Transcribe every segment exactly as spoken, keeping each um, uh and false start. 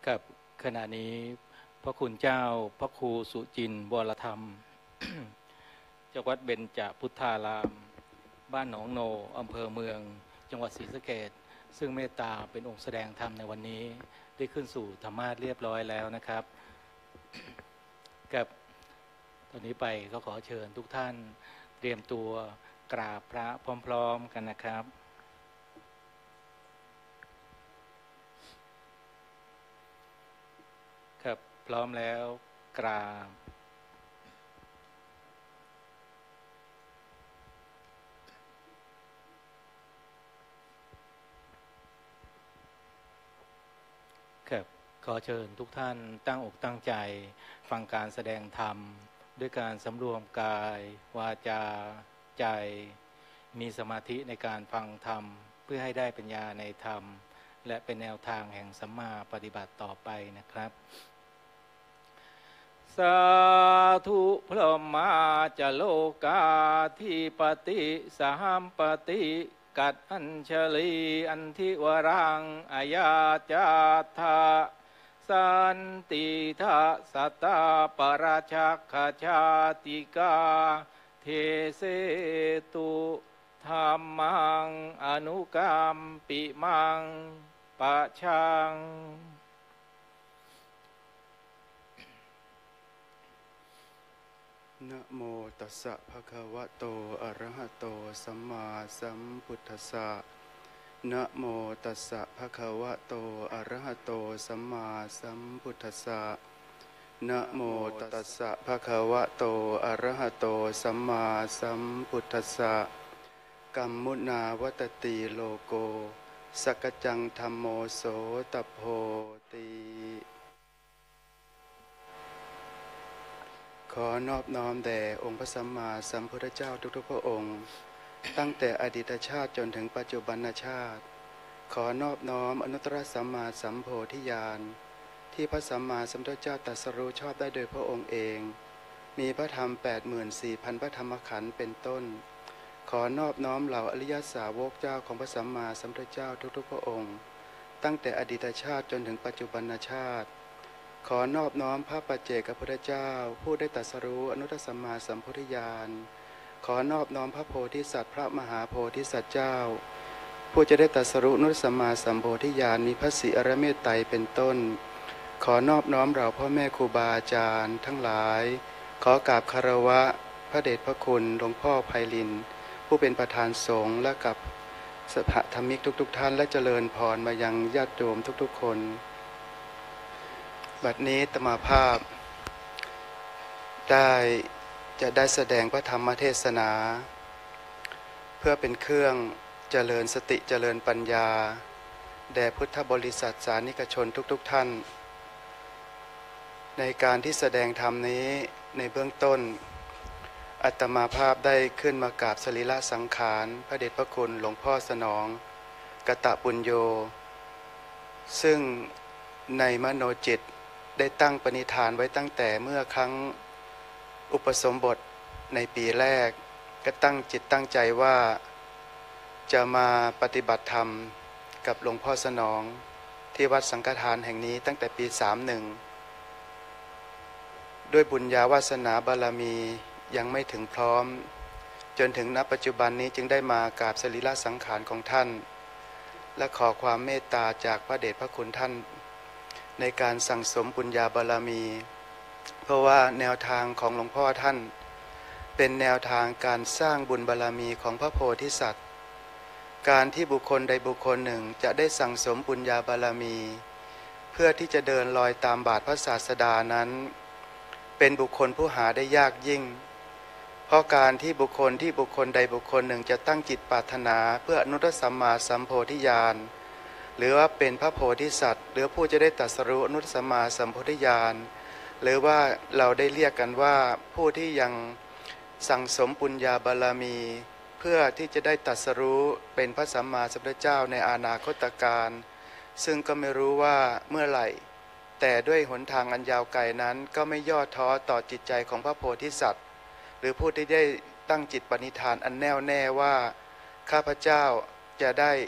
กับขณะนี้พระคุณเจ้าพระครูสุจินต์วรธรรม จากวัดเบญจพุทธารามบ้านหนองโนอำเภอเมืองจังหวัดศรีสะเกษซึ่งเมตตาเป็นองค์แสดงธรรมในวันนี้ได้ขึ้นสู่ธรรมาสน์เรียบร้อยแล้วนะครับ กับตอนนี้ไปก็ขอเชิญทุกท่านเตรียมตัวกราบพระพร้อมๆกันนะครับครับพร้อมแล้วกราบครับขอเชิญทุกท่านตั้งอกตั้งใจฟังการแสดงธรรมด้วยการสำรวมกายวาจาใจมีสมาธิในการฟังธรรมเพื่อให้ได้ปัญญาในธรรมและเป็นแนวทางแห่งสัมมาปฏิบัติต่อไปนะครับสาธุพระมาจโลกาธิปติสหัมปติกัดอัญชลีอันทิวรังอายาจาธาสันติทาสัตตาปราชักขชาติกาเทเสตุธรรมังอนุกรรมปิมังปะชังนะโมตัสสะภะคะวะโตอะระหะโตสัมมาสัมพุทธัสสะนะโมตัสสะภะคะวะโตอะระหะโตสัมมาสัมพุทธัสสะนะโมตัสสะภะคะวะโตอะระหะโตสัมมาสัมพุทธัสสะกัมมุนาวัตติโลโกสักจังธัมโมโสตโพติขอนอบน้อมแด่องค์พระสัมมาสัมพุทธเจ้าทุกๆพระองค์ตั้งแต่อดีตชาติจนถึงปัจจุบันชาติขอนอบน้อมอนุตตรสัมมาสัมโพธิญาณที่พระสัมมาสัมพุทธเจ้าตรัสรู้ชอบได้โดยพระองค์เองมีพระธรรม แปดหมื่นสี่พัน พระธรรมขันธ์เป็นต้นขอนอบน้อมเหล่าอริยสาวกเจ้าของพระสัมมาสัมพุทธเจ้าทุกๆพระองค์ตั้งแต่อดีตชาติจนถึงปัจจุบันชาติขอนอบน้อมพระปัจเจกพุทธเจ้าผู้ได้ตรัสรู้อนุตตรสัมมาสัมพุทธญาณขอนอบน้อมพระโพธิสัตว์พระมหาโพธิสัตว์เจ้าผู้จะได้ตรัสรู้อนุตตรสัมมาสัมโพธิญาณมีพระศรีอรเมตไตรเป็นต้นขอนอบน้อมเราพ่อแม่ครูบาอาจารย์ทั้งหลายขอกราบคารวะพระเดชพระคุณหลวงพ่อไพลินผู้เป็นประธานสงฆ์และกับสหธรรมิกทุกๆท่านและเจริญพรมายังญาติโยมทุกๆคนบัดนี้อาตมาภาพได้จะได้แสดงพระธรรมเทศนาเพื่อเป็นเครื่องเจริญสติเจริญปัญญาแด่พุทธบริษัทสานิกชนทุกๆท่านในการที่แสดงธรรมนี้ในเบื้องต้นอาตมาภาพได้ขึ้นมากราบสรีระสังขารพระเดชพระคุณหลวงพ่อสนองกตปุญโญซึ่งในมโนจิตได้ตั้งปณิธานไว้ตั้งแต่เมื่อครั้งอุปสมบทในปีแรกก็ตั้งจิตตั้งใจว่าจะมาปฏิบัติธรรมกับหลวงพ่อสนองที่วัดสังฆทานแห่งนี้ตั้งแต่ปีสามสิบเอ็ดด้วยบุญญาวาสนาบารมียังไม่ถึงพร้อมจนถึงณปัจจุบันนี้จึงได้มากราบสรีระสังขารของท่านและขอความเมตตาจากพระเดชพระคุณท่านในการสั่งสมบุญญาบารมีเพราะว่าแนวทางของหลวงพ่อท่านเป็นแนวทางการสร้างบุญบารมีของพระโพธิสัตว์การที่บุคคลใดบุคคลหนึ่งจะได้สั่งสมบุญญาบารมีเพื่อที่จะเดินรอยตามบาทพระศาสดานั้นเป็นบุคคลผู้หาได้ยากยิ่งเพราะการที่บุคคลที่บุคคลใดบุคคลหนึ่งจะตั้งจิตปรารถนาเพื่ออนุตตรสัมมาสัมโพธิญาณหรือว่าเป็นพระโพธิสัตว์หรือผู้จะได้ตรัสรู้อนุตตรสัมมาสัมโพธิญาณหรือว่าเราได้เรียกกันว่าผู้ที่ยังสั่งสมปุญญาบารมีเพื่อที่จะได้ตรัสรู้เป็นพระสัมมาสัมพุทธเจ้าในอนาคตการซึ่งก็ไม่รู้ว่าเมื่อไหร่แต่ด้วยหนทางอันยาวไกลนั้นก็ไม่ย่อท้อต่อจิตใจของพระโพธิสัตว์หรือผู้ที่ได้ตั้งจิตปณิธานอันแน่วแน่ว่าข้าพเจ้าจะได้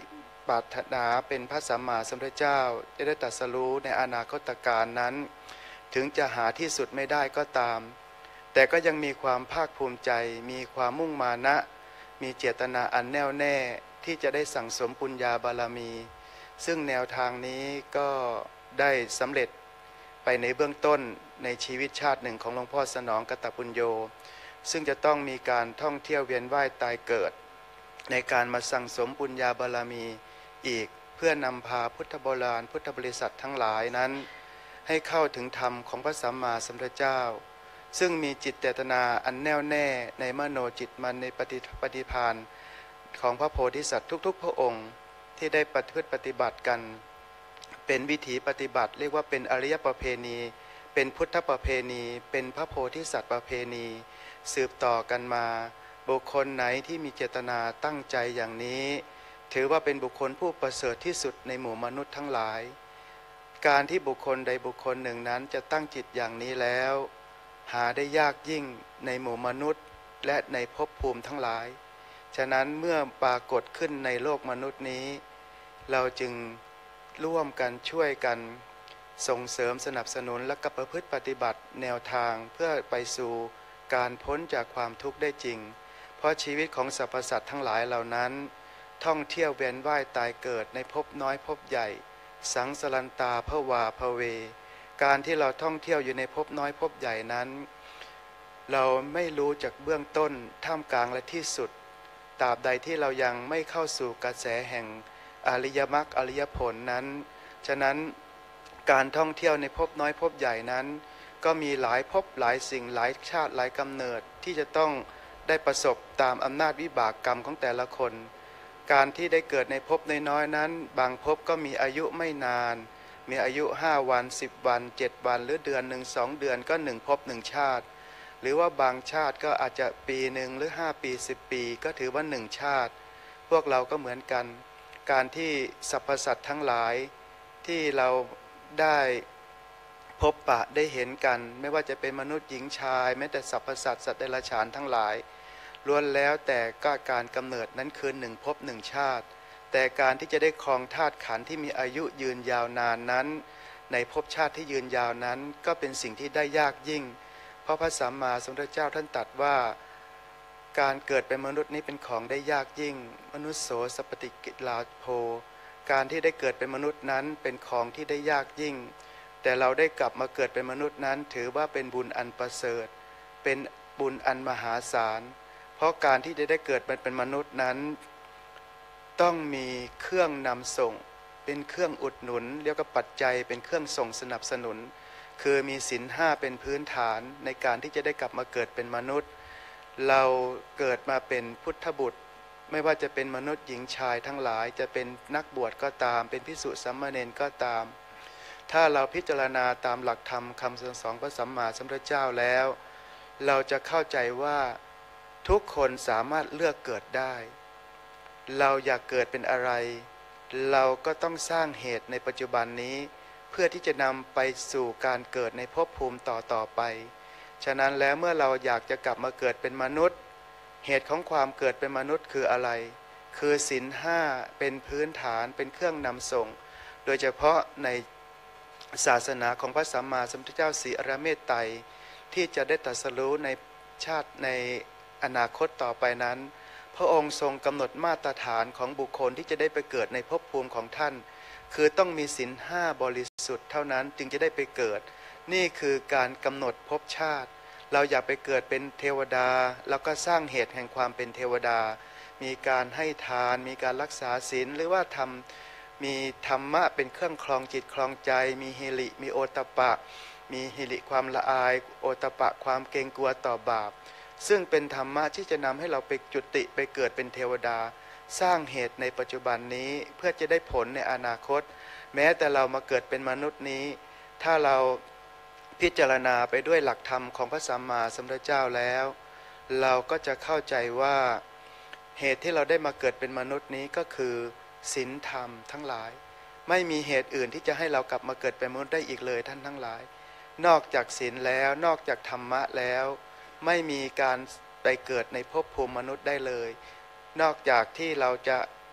ปรารถนาเป็นพระสัมมาสัมพุทธเจ้าจะได้ตรัสรู้ในอนาคตการนั้น ถึงจะหาที่สุดไม่ได้ก็ตามแต่ก็ยังมีความภาคภูมิใจมีความมุ่งมานะมีเจตนาอันแน่วแน่ที่จะได้สั่งสมปุญญาบารมีซึ่งแนวทางนี้ก็ได้สำเร็จไปในเบื้องต้นในชีวิตชาติหนึ่งของหลวงพ่อสนองกตปุญโญซึ่งจะต้องมีการท่องเที่ยวเวียนว่ายตายเกิดในการมาสั่งสมปุญญาบารมีอีกเพื่อนำพาพุทธโบราณพุทธบริษัททั้งหลายนั้นให้เข้าถึงธรรมของพระสัมมาสัมพุทธเจ้าซึ่งมีจิตเจตนาอันแน่วแน่ในมโนจิตมันในปฏิปฏิภาณของพระโพธิสัตว์ทุกๆพระองค์ที่ได้ปฏิพฤติปฏิบัติกันเป็นวิถีปฏิบัติเรียกว่าเป็นอริยประเพณีเป็นพุทธประเพณีเป็นพระโพธิสัตว์ประเพณีสืบต่อกันมาบุคคลไหนที่มีเจตนาตั้งใจอย่างนี้ถือว่าเป็นบุคคลผู้ประเสริฐที่สุดในหมู่มนุษย์ทั้งหลายการที่บุคคลใดบุคคลหนึ่งนั้นจะตั้งจิตอย่างนี้แล้วหาได้ยากยิ่งในหมู่มนุษย์และในภพภูมิทั้งหลายฉะนั้นเมื่อปรากฏขึ้นในโลกมนุษย์นี้เราจึงร่วมกันช่วยกันส่งเสริมสนับสนุนและก็ประพฤติปฏิบัติแนวทางเพื่อไปสู่การพ้นจากความทุกข์ได้จริงเพราะชีวิตของสรรพสัตว์ทั้งหลายเหล่านั้นท่องเที่ยวเวียนว่ายตายเกิดในภพน้อยภพใหญ่สังสรันตาภวาภเวการที่เราท่องเที่ยวอยู่ในภพน้อยภพใหญ่นั้นเราไม่รู้จากเบื้องต้นท่ามกลางและที่สุดตราบใดที่เรายังไม่เข้าสู่กระแสแห่งอริยมรรคอริยผลนั้นฉะนั้นการท่องเที่ยวในภพน้อยภพใหญ่นั้นก็มีหลายภพหลายสิ่งหลายชาติหลายกำเนิดที่จะต้องได้ประสบตามอำนาจวิบากกรรมของแต่ละคนการที่ได้เกิดในภพน้อยๆนั้นบางภพก็มีอายุไม่นานมีอายุห้าวันสิบวันเจ็ดวันหรือเดือนหนึ่งสองเดือนก็หนึ่งภพหนึ่งชาติหรือว่าบางชาติก็อาจจะปีหนึ่งหรือห้าปีสิบปีก็ถือว่าหนึ่งชาติพวกเราก็เหมือนกันการที่สรรพสัตว์ทั้งหลายที่เราได้พบปะได้เห็นกันไม่ว่าจะเป็นมนุษย์หญิงชายแม้แต่สรรพสัตว์สัตว์เดรัจฉานทั้งหลายล้วนแล้วแต่ก็การกำเนิดนั้นคือหนึ่งภพหนึ่งชาติแต่การที่จะได้ครองธาตุขันธ์ที่มีอายุยืนยาวนานนั้นในภพชาติที่ยืนยาวนั้นก็เป็นสิ่งที่ได้ยากยิ่งเพราะพระสัมมาสัมพุทธเจ้าท่านตรัสว่าการเกิดเป็นมนุษย์นี้เป็นของได้ยากยิ่งมนุษย์โสสปฏิกิลาโภการที่ได้เกิดเป็นมนุษย์นั้นเป็นของที่ได้ยากยิ่งแต่เราได้กลับมาเกิดเป็นมนุษย์นั้นถือว่าเป็นบุญอันประเสริฐเป็นบุญอันมหาศาลเพราะการที่จะได้เกิดเป็นมนุษย์นั้นต้องมีเครื่องนำส่งเป็นเครื่องอุดหนุนเรียกว่าปัจจัยเป็นเครื่องส่งสนับสนุนคือมีศีลห้าเป็นพื้นฐานในการที่จะได้กลับมาเกิดเป็นมนุษย์เราเกิดมาเป็นพุทธบุตรไม่ว่าจะเป็นมนุษย์หญิงชายทั้งหลายจะเป็นนักบวชก็ตามเป็นภิกษุสามเณรก็ตามถ้าเราพิจารณาตามหลักธรรมคำสอนของพระสัมมาสัมพุทธเจ้าแล้วเราจะเข้าใจว่าทุกคนสามารถเลือกเกิดได้เราอยากเกิดเป็นอะไรเราก็ต้องสร้างเหตุในปัจจุบันนี้เพื่อที่จะนำไปสู่การเกิดในภพภูมิต่อต่อไปฉะนั้นแล้วเมื่อเราอยากจะกลับมาเกิดเป็นมนุษย์เหตุของความเกิดเป็นมนุษย์คืออะไรคือศีลห้าเป็นพื้นฐานเป็นเครื่องนำส่งโดยเฉพาะในศาสนาของพระสัมมาสัมพุทธเจ้าสีอริยเมตไตรที่จะได้ตรัสรู้ในชาติในอนาคตต่อไปนั้นพระองค์ทรงกำหนดมาตรฐานของบุคคลที่จะได้ไปเกิดในภพภูมิของท่านคือต้องมีศีลห้าบริสุทธิ์เท่านั้นจึงจะได้ไปเกิดนี่คือการกำหนดภพชาติเราอยากไปเกิดเป็นเทวดาแล้วก็สร้างเหตุแห่งความเป็นเทวดามีการให้ทานมีการรักษาศีลหรือว่าทำมีธรรมะเป็นเครื่องครองจิตครองใจมีฮิริมีโอตตัปปะมีฮิริความละอายโอตตัปปะความเกรงกลัวต่อบาปซึ่งเป็นธรรมะที่จะนำให้เราไปจุติไปเกิดเป็นเทวดาสร้างเหตุในปัจจุบันนี้เพื่อจะได้ผลในอนาคตแม้แต่เรามาเกิดเป็นมนุษย์นี้ถ้าเราพิจารณาไปด้วยหลักธรรมของพระสัมมาสัมพุทธเจ้าแล้วเราก็จะเข้าใจว่าเหตุที่เราได้มาเกิดเป็นมนุษย์นี้ก็คือศีลธรรมทั้งหลายไม่มีเหตุอื่นที่จะให้เรากลับมาเกิดเป็นมนุษย์ได้อีกเลยท่านทั้งหลายนอกจากศีลแล้วนอกจากธรรมะแล้วไม่มีการไปเกิดในภพภูมิมนุษย์ได้เลยนอกจากที่เราจะ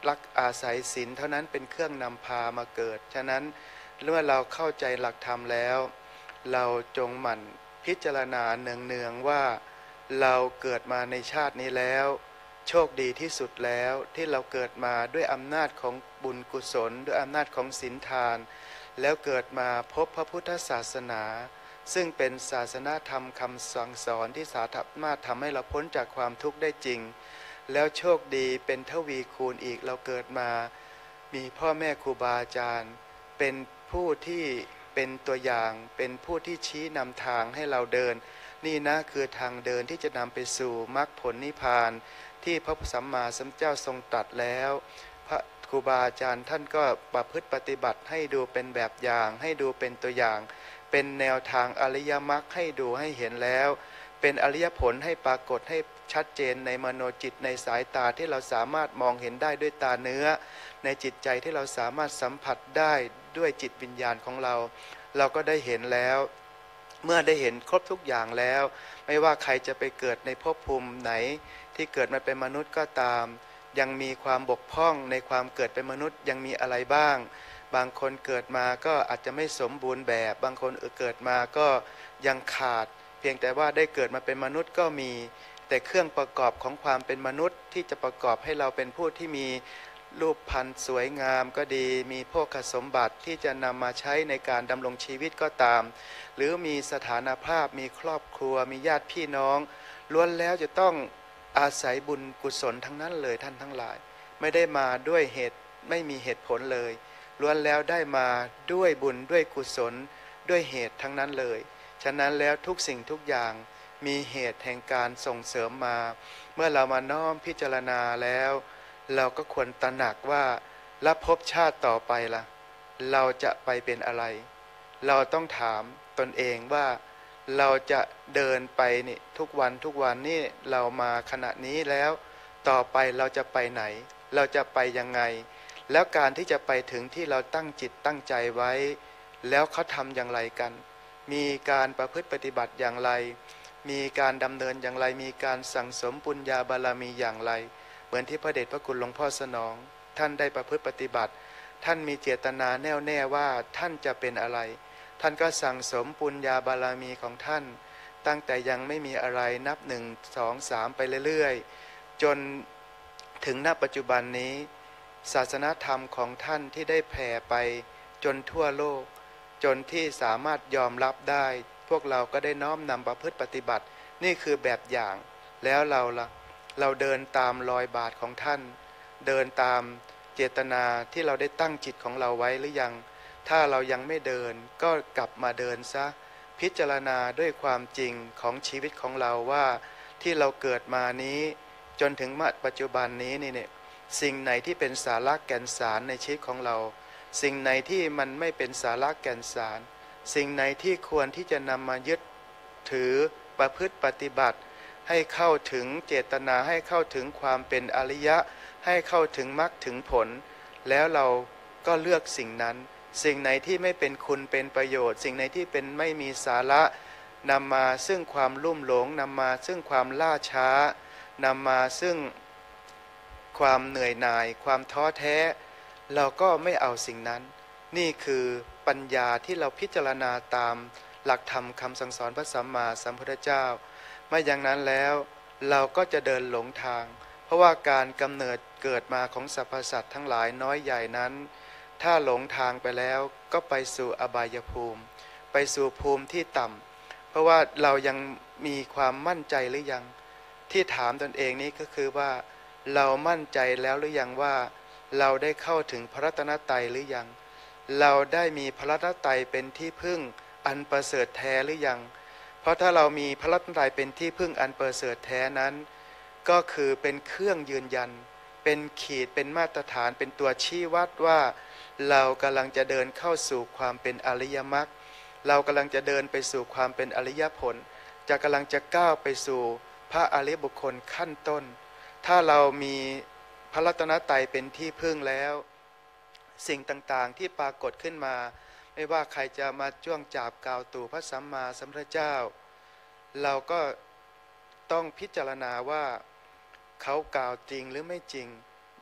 รักอาศัยศีลเท่านั้นเป็นเครื่องนำพามาเกิดฉะนั้นเมื่อเราเข้าใจหลักธรรมแล้วเราจงหมั่นพิจารณาเนืองๆว่าเราเกิดมาในชาตินี้แล้วโชคดีที่สุดแล้วที่เราเกิดมาด้วยอำนาจของบุญกุศลด้วยอำนาจของศีลทานแล้วเกิดมาพบพระพุทธศาสนาซึ่งเป็นศาสนาธรรมคำสั่งสอนที่สามารถทำให้เราพ้นจากความทุกข์ได้จริงแล้วโชคดีเป็นทวีคูณอีกเราเกิดมามีพ่อแม่ครูบาอาจารย์เป็นผู้ที่เป็นตัวอย่างเป็นผู้ที่ชี้นำทางให้เราเดินนี่นะคือทางเดินที่จะนำไปสู่มรรคผลนิพพานที่พระสัมมาสัมพุทธเจ้าทรงตรัสแล้วพระครูบาอาจารย์ท่านก็ประพฤติปฏิบัติให้ดูเป็นแบบอย่างให้ดูเป็นตัวอย่างเป็นแนวทางอริยมรรคให้ดูให้เห็นแล้วเป็นอริยผลให้ปรากฏให้ชัดเจนในมโนจิตในสายตาที่เราสามารถมองเห็นได้ด้วยตาเนื้อในจิตใจที่เราสามารถสัมผัสได้ด้วยจิตวิญญาณของเราเราก็ได้เห็นแล้วเมื่อได้เห็นครบทุกอย่างแล้วไม่ว่าใครจะไปเกิดในภพภูมิไหนที่เกิดมาเป็นมนุษย์ก็ตามยังมีความบกพร่องในความเกิดเป็นมนุษย์ยังมีอะไรบ้างบางคนเกิดมาก็อาจจะไม่สมบูรณ์แบบบางคนเกิดมาก็ยังขาดเพียงแต่ว่าได้เกิดมาเป็นมนุษย์ก็มีแต่เครื่องประกอบของความเป็นมนุษย์ที่จะประกอบให้เราเป็นผู้ที่มีรูปพรรณสวยงามก็ดีมีโภคสมบัติที่จะนำมาใช้ในการดำรงชีวิตก็ตามหรือมีสถานภาพมีครอบครัวมีญาติพี่น้องล้วนแล้วจะต้องอาศัยบุญกุศลทั้งนั้นเลยท่านทั้งหลายไม่ได้มาด้วยเหตุไม่มีเหตุผลเลยล้วนแล้วได้มาด้วยบุญด้วยกุศลด้วยเหตุทั้งนั้นเลยฉะนั้นแล้วทุกสิ่งทุกอย่างมีเหตุแห่งการส่งเสริมมาเมื่อเรามาน้อมพิจารณาแล้วเราก็ควรตระหนักว่าแล้วภพชาติต่อไปล่ะเราจะไปเป็นอะไรเราต้องถามตนเองว่าเราจะเดินไปนี่ทุกวันทุกวันนี่เรามาขณะนี้แล้วต่อไปเราจะไปไหนเราจะไปยังไงแล้วการที่จะไปถึงที่เราตั้งจิตตั้งใจไว้แล้วเขาทำอย่างไรกันมีการประพฤติปฏิบัติอย่างไรมีการดำเนินอย่างไรมีการสั่งสมปุญญาบารมีอย่างไรเหมือนที่พระเดชพระคุณหลวงพ่อสนองท่านได้ประพฤติปฏิบัติท่านมีเจตนาแน่วแน่ว่าท่านจะเป็นอะไรท่านก็สั่งสมปุญญาบารมีของท่านตั้งแต่ยังไม่มีอะไรนับหนึ่งสองสามไปเรื่อยๆจนถึงณปัจจุบันนี้ศาสนธรรมของท่านที่ได้แผ่ไปจนทั่วโลกจนที่สามารถยอมรับได้พวกเราก็ได้น้อมนำประพฤติปฏิบัตินี่คือแบบอย่างแล้วเราล่ะเราเดินตามรอยบาทของท่านเดินตามเจตนาที่เราได้ตั้งจิตของเราไว้หรือยังถ้าเรายังไม่เดินก็กลับมาเดินซะพิจารณาด้วยความจริงของชีวิตของเราว่าที่เราเกิดมานี้จนถึงปัจจุบันนี้นี่เนี่ยสิ่งไหนที่เป็นสาระแก่นสารในชีวิตของเราสิ่งไหนที่มันไม่เป็นสาระแก่นสารสิ่งไหนที่ควรที่จะนำมายึดถือประพฤติปฏิบัติให้เข้าถึงเจตนาให้เข้าถึงความเป็นอริยะให้เข้าถึงมรรคถึงผลแล้วเราก็เลือกสิ่งนั้นสิ่งไหนที่ไม่เป็นคุณเป็นประโยชน์สิ่งไหนที่เป็นไม่มีสาระนำมาซึ่งความลุ่มหลงนำมาซึ่งความล่าช้านำมาซึ่งความเหนื่อยหน่ายความท้อแท้เราก็ไม่เอาสิ่งนั้นนี่คือปัญญาที่เราพิจารณาตามหลักธรรมคำสั่งสอนพระสัมมาสัมพุทธเจ้าไม่อย่างนั้นแล้วเราก็จะเดินหลงทางเพราะว่าการกำเนิดเกิดมาของสรรพสัตว์ทั้งหลายน้อยใหญ่นั้นถ้าหลงทางไปแล้วก็ไปสู่อบายภูมิไปสู่ภูมิที่ต่ำเพราะว่าเรายังมีความมั่นใจหรือยังที่ถามตนเองนี้ก็คือว่าเรามั่นใจแล้วหรือยังว่าเราได้เข้าถึงพระรัตนตรัยหรือยังเราได้มีพระรัตนตรัยเป็นที่พึ่งอันประเสริฐแท้หรือยังเพราะถ้าเรามีพระรัตนตรัยเป็นที่พึ่งอันประเสริฐแท้นั้นก็คือเป็นเครื่องยืนยันเป็นขีดเป็นมาตรฐานเป็นตัวชี้วัดว่าเรากำลังจะเดินเข้าสู่ความเป็นอริยมรรคเรากำลังจะเดินไปสู่ความเป็นอริยผลจะกำลังจะก้าวไปสู่พระอริยบุคคลขั้นต้นถ้าเรามีพระรัตนตรัยเป็นที่พึ่งแล้วสิ่งต่างๆที่ปรากฏขึ้นมาไม่ว่าใครจะมาจ้วงจับกล่าวตู่พระสัมมาสัมพุทธเจ้าเราก็ต้องพิจารณาว่าเขากล่าวจริงหรือไม่จริงม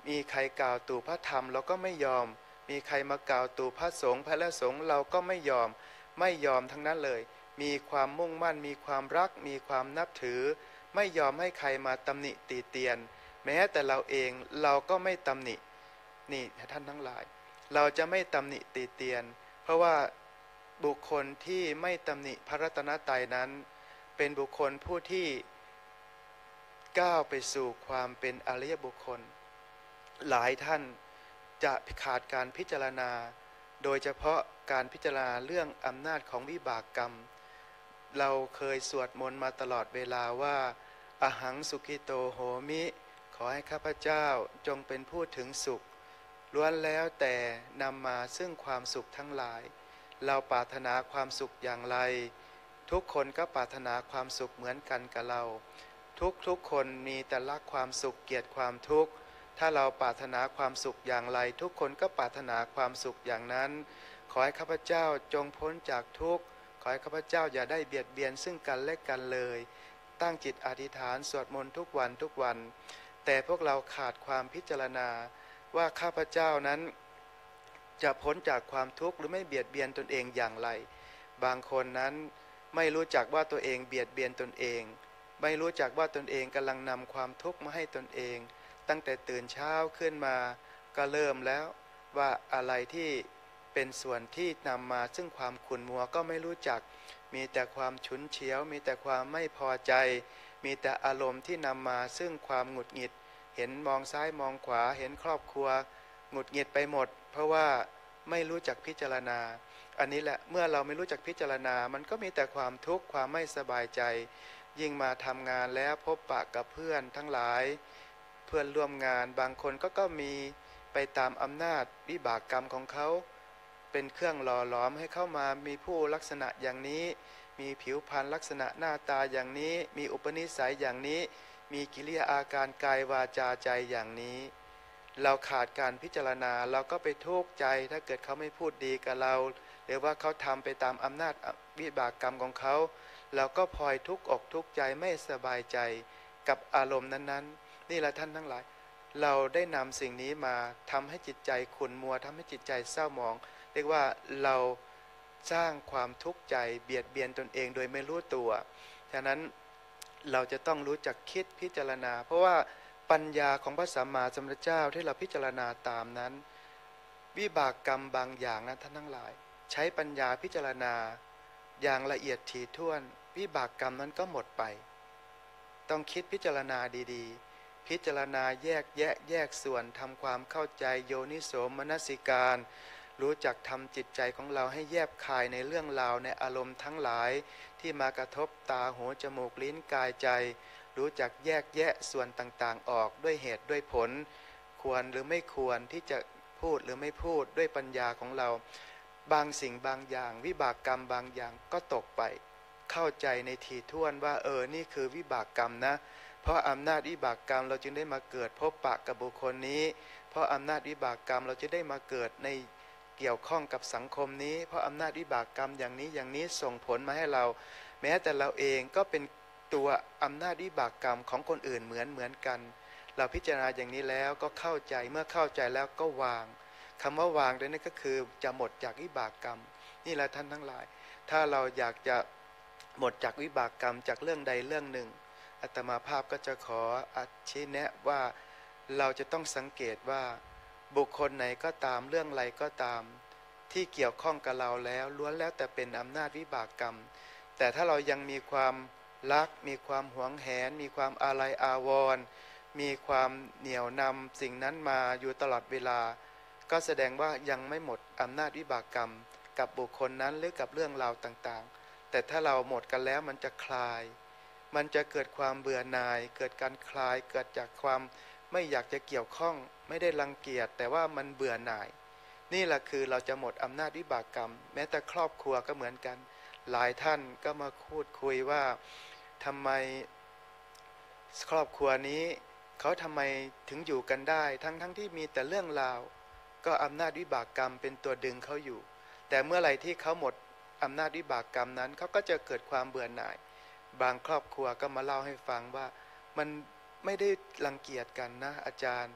มีใครกล่าวตู่พระธรรมเราก็ไม่ยอมมีใครมากล่าวตู่พระสงฆ์พระสงฆ์เราก็ไม่ยอมไม่ยอมทั้งนั้นเลยมีความมุ่งมั่นมีความรักมีความนับถือไม่ยอมให้ใครมาตำหนิตีเตียนแม้แต่เราเองเราก็ไม่ตำหนินี่ท่านทั้งหลายเราจะไม่ตำหนิตีเตียนเพราะว่าบุคคลที่ไม่ตำหนิพระรัตนตรัยนั้นเป็นบุคคลผู้ที่ก้าวไปสู่ความเป็นอริยบุคคลหลายท่านจะขาดการพิจารณาโดยเฉพาะการพิจารณาเรื่องอำนาจของวิบากกรรมเราเคยสวดมนต์มาตลอดเวลาว่าอหังสุขิโตโหมิขอให้ข้าพเจ้าจงเป็นผู้ถึงสุขล้วนแล้วแต่นำมาซึ่งความสุขทั้งหลายเราปรารถนาความสุขอย่างไรทุกคนก็ปรารถนาความสุขเหมือนกันกับเราทุกทุกคนมีแต่รักความสุขเกลียดความทุกข์ถ้าเราปรารถนาความสุขอย่างไรทุกคนก็ปรารถนาความสุขอย่างนั้นขอให้ข้าพเจ้าจงพ้นจากทุกข์ขอให้ข้าพเจ้าอย่าได้เบียดเบียนซึ่งกันและกันเลยตั้งจิตอธิษฐานสวดมนต์ทุกวันทุกวันแต่พวกเราขาดความพิจารณาว่าข้าพเจ้านั้นจะพ้นจากความทุกข์หรือไม่เบียดเบียนตนเองอย่างไรบางคนนั้นไม่รู้จักว่าตัวเองเบียดเบียนตนเองไม่รู้จักว่าตนเองกำลังนำความทุกข์มาให้ตนเองตั้งแต่ตื่นเช้าขึ้นมาก็เริ่มแล้วว่าอะไรที่เป็นส่วนที่นำมาซึ่งความขุ่นมัวก็ไม่รู้จักมีแต่ความฉุนเฉียวมีแต่ความไม่พอใจมีแต่อารมณ์ที่นำมาซึ่งความหงุดหงิดเห็นมองซ้ายมองขวาเห็นครอบครัวหงุดหงิดไปหมดเพราะว่าไม่รู้จักพิจารณาอันนี้แหละเมื่อเราไม่รู้จักพิจารณามันก็มีแต่ความทุกข์ความไม่สบายใจยิ่งมาทำงานแล้วพบปะกับเพื่อนทั้งหลายเพื่อนร่วมงานบางคนก็ก็มีไปตามอำนาจวิบากกรรมของเขาเป็นเครื่องหล่อหลอมให้เข้ามามีผู้ลักษณะอย่างนี้มีผิวพรรณลักษณะหน้าตาอย่างนี้มีอุปนิสัยอย่างนี้มีกิริยาอาการกายวาจาใจอย่างนี้เราขาดการพิจารณาเราก็ไปทุกข์ใจถ้าเกิดเขาไม่พูดดีกับเราหรือว่าเขาทำไปตามอำนาจวิบากกรรมของเขาเราก็พลอยทุกข์อกทุกข์ใจไม่สบายใจกับอารมณ์นั้นๆนี่แหละท่านทั้งหลายเราได้นำสิ่งนี้มาทำให้จิตใจขุ่นมัวทำให้จิตใจเศร้าหมองเรียกว่าเราสร้างความทุกข์ใจเบียดเบียนตนเองโดยไม่รู้ตัวฉะนั้นเราจะต้องรู้จักคิดพิจารณาเพราะว่าปัญญาของพระสัมมาสัมพุทธเจ้าที่เราพิจารณาตามนั้นวิบากกรรมบางอย่างนะท่านทั้งหลายใช้ปัญญาพิจารณาอย่างละเอียดถี่ถ้วนวิบากกรรมนั้นก็หมดไปต้องคิดพิจารณาดีๆพิจารณาแยกแยะแยกส่วนทำความเข้าใจโยนิโสมนสิการรู้จักทำจิตใจของเราให้แยบคายในเรื่องราวในอารมณ์ทั้งหลายที่มากระทบตาหูจมูกลิ้นกายใจรู้จักแยกแยะส่วนต่างๆออกด้วยเหตุด้วยผลควรหรือไม่ควรที่จะพูดหรือไม่พูดด้วยปัญญาของเราบางสิ่งบางอย่างวิบากกรรมบางอย่างก็ตกไปเข้าใจในทีท่วนว่าเออนี่คือวิบากกรรมนะเพราะอำนาจวิบากกรรมเราจึงได้มาเกิดพบปะกับบุคคลนี้เพราะอำนาจวิบากกรรมเราจะได้มาเกิดในเกี่ยวข้องกับสังคมนี้เพราะอำนาจวิบากกรรมอย่างนี้อย่างนี้ส่งผลมาให้เราแม้แต่เราเองก็เป็นตัวอำนาจวิบากกรรมของคนอื่นเหมือนเหมือนกันเราพิจารณาอย่างนี้แล้วก็เข้าใจเมื่อเข้าใจแล้วก็วางคำว่าวางนั่นก็คือจะหมดจากวิบากกรรมนี่แหละท่านทั้งหลายถ้าเราอยากจะหมดจากวิบากกรรมจากเรื่องใดเรื่องหนึ่งอาตมาภาพก็จะขอชี้แนะว่าเราจะต้องสังเกตว่าบุคคลไหนก็ตามเรื่องอะไรก็ตามที่เกี่ยวข้องกับเราแล้วล้วนแล้วแต่เป็นอำนาจวิบากกรรมแต่ถ้าเรายังมีความรักมีความหวงแหนมีความอาลัยอาวรณ์มีความเหนี่ยวนำสิ่งนั้นมาอยู่ตลอดเวลาก็แสดงว่ายังไม่หมดอำนาจวิบากกรรมกับบุคคลนั้นหรือกับเรื่องราวต่างๆแต่ถ้าเราหมดกันแล้วมันจะคลายมันจะเกิดความเบื่อหน่ายเกิดการคลายเกิดจากความไม่อยากจะเกี่ยวข้องไม่ได้รังเกียจแต่ว่ามันเบื่อหน่ายนี่แหละคือเราจะหมดอำนาจวิบากกรรมแม้แต่ครอบครัวก็เหมือนกันหลายท่านก็มาพูดคุยว่าทำไมครอบครัวนี้เขาทำไมถึงอยู่กันได้ทั้งทั้งที่มีแต่เรื่องราวก็อำนาจวิบากกรรมเป็นตัวดึงเขาอยู่แต่เมื่อไหร่ที่เขาหมดอำนาจวิบากกรรมนั้นเขาก็จะเกิดความเบื่อหน่ายบางครอบครัวก็มาเล่าให้ฟังว่ามันไม่ได้รังเกียจกันนะอาจารย์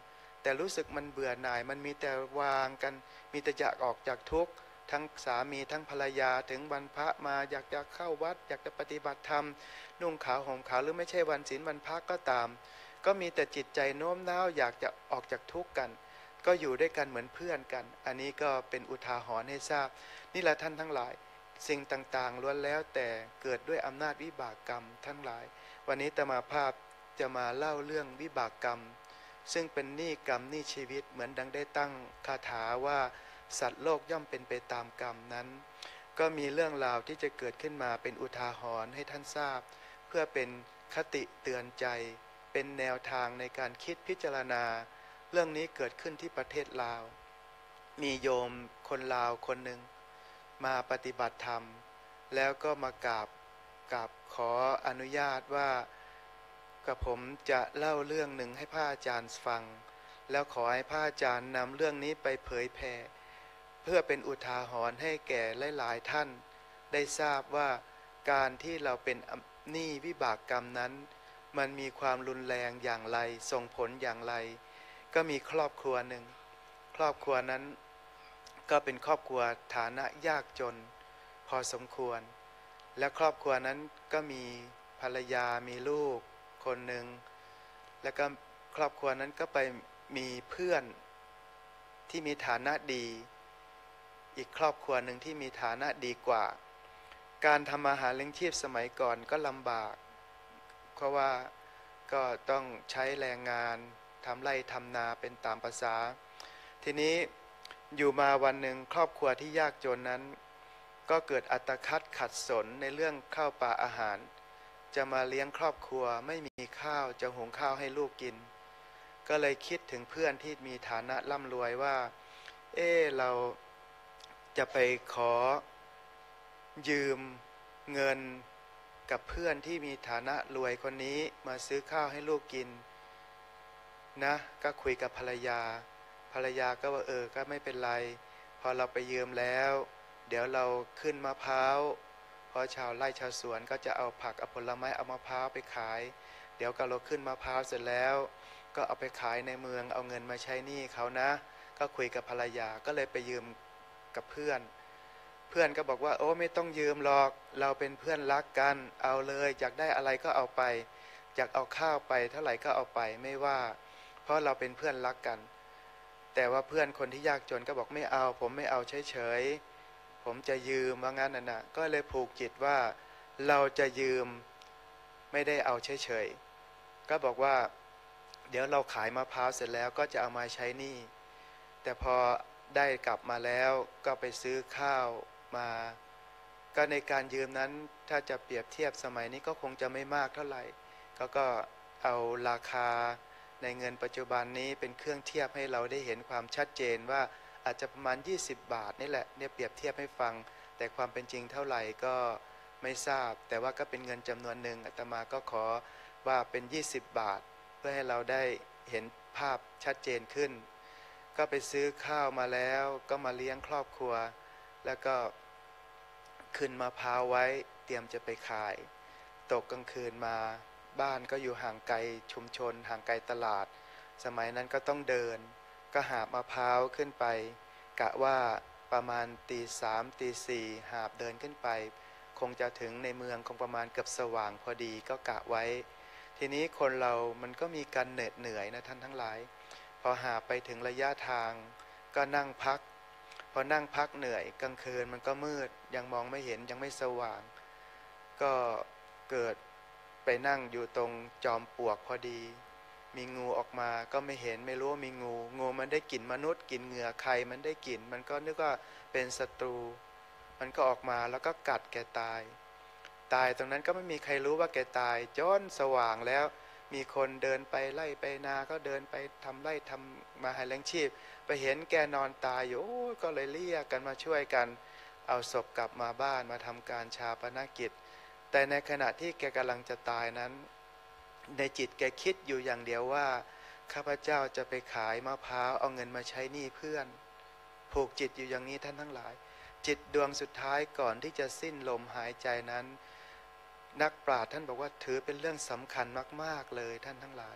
แต่รู้สึกมันเบื่อหน่ายมันมีแต่วางกันมีแต่อยากออกจากทุกข์ทั้งสามีทั้งภรรยาถึงวันพระมาอยากจะเข้าวัดอยากจะปฏิบัติธรรมนุ่งขาวห่มขาวหรือไม่ใช่วันศีลวันพระก็ตามก็มีแต่จิตใจโน้มน้าวอยากจะออกจากทุกข์กันก็อยู่ด้วยกันเหมือนเพื่อนกันอันนี้ก็เป็นอุทาหรณ์ให้ทราบนี่แหละท่านทั้งหลายสิ่งต่างๆล้วนแล้วแต่เกิดด้วยอำนาจวิบากกรรมทั้งหลายวันนี้อาตมาภาพจะมาเล่าเรื่องวิบากกรรมซึ่งเป็นหนี้กรรมหนี้ชีวิตเหมือนดังได้ตั้งคาถาว่าสัตว์โลกย่อมเป็นไปตามกรรมนั้นก็มีเรื่องราวที่จะเกิดขึ้นมาเป็นอุทาหรณ์ให้ท่านทราบเพื่อเป็นคติเตือนใจเป็นแนวทางในการคิดพิจารณาเรื่องนี้เกิดขึ้นที่ประเทศลาวมีโยมคนลาวคนหนึ่งมาปฏิบัติธรรมแล้วก็มากราบกราบขออนุญาตว่ากับผมจะเล่าเรื่องหนึ่งให้พระอาจารย์ฟังแล้วขอให้พระอาจารย์นำเรื่องนี้ไปเผยแผ่เพื่อเป็นอุทาหรณ์ให้แก่หลายๆท่านได้ทราบว่าการที่เราเป็นหนี้วิบากกรรมนั้นมันมีความรุนแรงอย่างไรส่งผลอย่างไรก็มีครอบครัวหนึ่งครอบครัวนั้นก็เป็นครอบครัวฐานะยากจนพอสมควรและครอบครัวนั้นก็มีภรรยามีลูกคนหนึ่งแล้วก็ครอบครัวนั้นก็ไปมีเพื่อนที่มีฐานะดีอีกครอบครัวหนึ่งที่มีฐานะดีกว่าการทำอาหารเลี้ยงชีพสมัยก่อนก็ลำบากเพราะว่าก็ต้องใช้แรงงานทำไร่ทำนาเป็นตามภาษาทีนี้อยู่มาวันหนึ่งครอบครัวที่ยากจนนั้นก็เกิดอัตคัดขัดสนในเรื่องข้าวปลาอาหารจะมาเลี้ยงครอบครัวไม่มีข้าวจะหุงข้าวให้ลูกกินก็เลยคิดถึงเพื่อนที่มีฐานะร่ำรวยว่าเออเราจะไปขอยืมเงินกับเพื่อนที่มีฐานะรวยคนนี้มาซื้อข้าวให้ลูกกินนะก็คุยกับภรรยาภรรยาก็ว่าเออก็ไม่เป็นไรพอเราไปยืมแล้วเดี๋ยวเราขึ้นมะพร้าวพอชาวไร่ชาวสวนก็จะเอาผักเอาผลไม้เอามะพร้าวไปขายเดี๋ยวก็เราขึ้นมะพร้าวเสร็จแล้วก็เอาไปขายในเมืองเอาเงินมาใช้หนี้เขานะก็คุยกับภรรยาก็เลยไปยืมกับเพื่อนเพื่อนก็บอกว่าโอ้ไม่ต้องยืมหรอกเราเป็นเพื่อนรักกันเอาเลยอยากได้อะไรก็เอาไปอยากเอาข้าวไปเท่าไหร่ก็เอาไปไม่ว่าเพราะเราเป็นเพื่อนรักกันแต่ว่าเพื่อนคนที่ยากจนก็บอกไม่เอาผมไม่เอาเฉยๆผมจะยืมว่างั้นน่ะนะก็เลยผูกจิตว่าเราจะยืมไม่ได้เอาเฉยๆก็บอกว่าเดี๋ยวเราขายมะพร้าวเสร็จแล้วก็จะเอามาใช้หนี้แต่พอได้กลับมาแล้วก็ไปซื้อข้าวมาก็ในการยืมนั้นถ้าจะเปรียบเทียบสมัยนี้ก็คงจะไม่มากเท่าไหร่เขาก็เอาราคาในเงินปัจจุบันนี้เป็นเครื่องเทียบให้เราได้เห็นความชัดเจนว่าอาจจะประมาณยี่สิบบาทนี่แหละเนี่ยเปรียบเทียบให้ฟังแต่ความเป็นจริงเท่าไหร่ก็ไม่ทราบแต่ว่าก็เป็นเงินจำนวนหนึ่งอาตมาก็ขอว่าเป็นยี่สิบบาทเพื่อให้เราได้เห็นภาพชัดเจนขึ้นก็ไปซื้อข้าวมาแล้วก็มาเลี้ยงครอบครัวแล้วก็ขึ้นมะพร้าวไว้เตรียมจะไปขายตกกลางคืนมาบ้านก็อยู่ห่างไกลชุมชนห่างไกลตลาดสมัยนั้นก็ต้องเดินก็หาบมะพร้าวขึ้นไปกะว่าประมาณตีสามตีสี่หาบเดินขึ้นไปคงจะถึงในเมืองคงประมาณเกือบสว่างพอดีก็กะไว้ทีนี้คนเรามันก็มีการเหน็ดเหนื่อยนะท่านทั้งหลายพอหาไปถึงระยะทางก็นั่งพักพอนั่งพักเหนื่อยกลางคืนมันก็มืดยังมองไม่เห็นยังไม่สว่างก็เกิดไปนั่งอยู่ตรงจอมปลวกพอดีมีงูออกมาก็ไม่เห็นไม่รู้ว่ามีงูงูมันได้กลิ่นมนุษย์กลิ่นเหงื่อใครมันได้กลิ่นมันก็นึกว่าเป็นศัตรูมันก็ออกมาแล้วก็กัดแกตายตายตรงนั้นก็ไม่มีใครรู้ว่าแกตายจนสว่างแล้วมีคนเดินไปไล่ไปนาก็เดินไปทำไร่ทำมาหาเลี้ยงชีพไปเห็นแกนอนตายอยู่ก็เลยเรียกกันมาช่วยกันเอาศพกลับมาบ้านมาทำการชาปนกิจแต่ในขณะที่แกกำลังจะตายนั้นในจิตแกคิดอยู่อย่างเดียวว่าข้าพเจ้าจะไปขายมะพร้าวเอาเงินมาใช้หนี้เพื่อนผูกจิตอยู่อย่างนี้ท่านทั้งหลายจิตดวงสุดท้ายก่อนที่จะสิ้นลมหายใจนั้น นักปราชญ์ท่านบอกว่าถือเป็นเรื่องสำคัญมากๆเลยท่านทั้งหลาย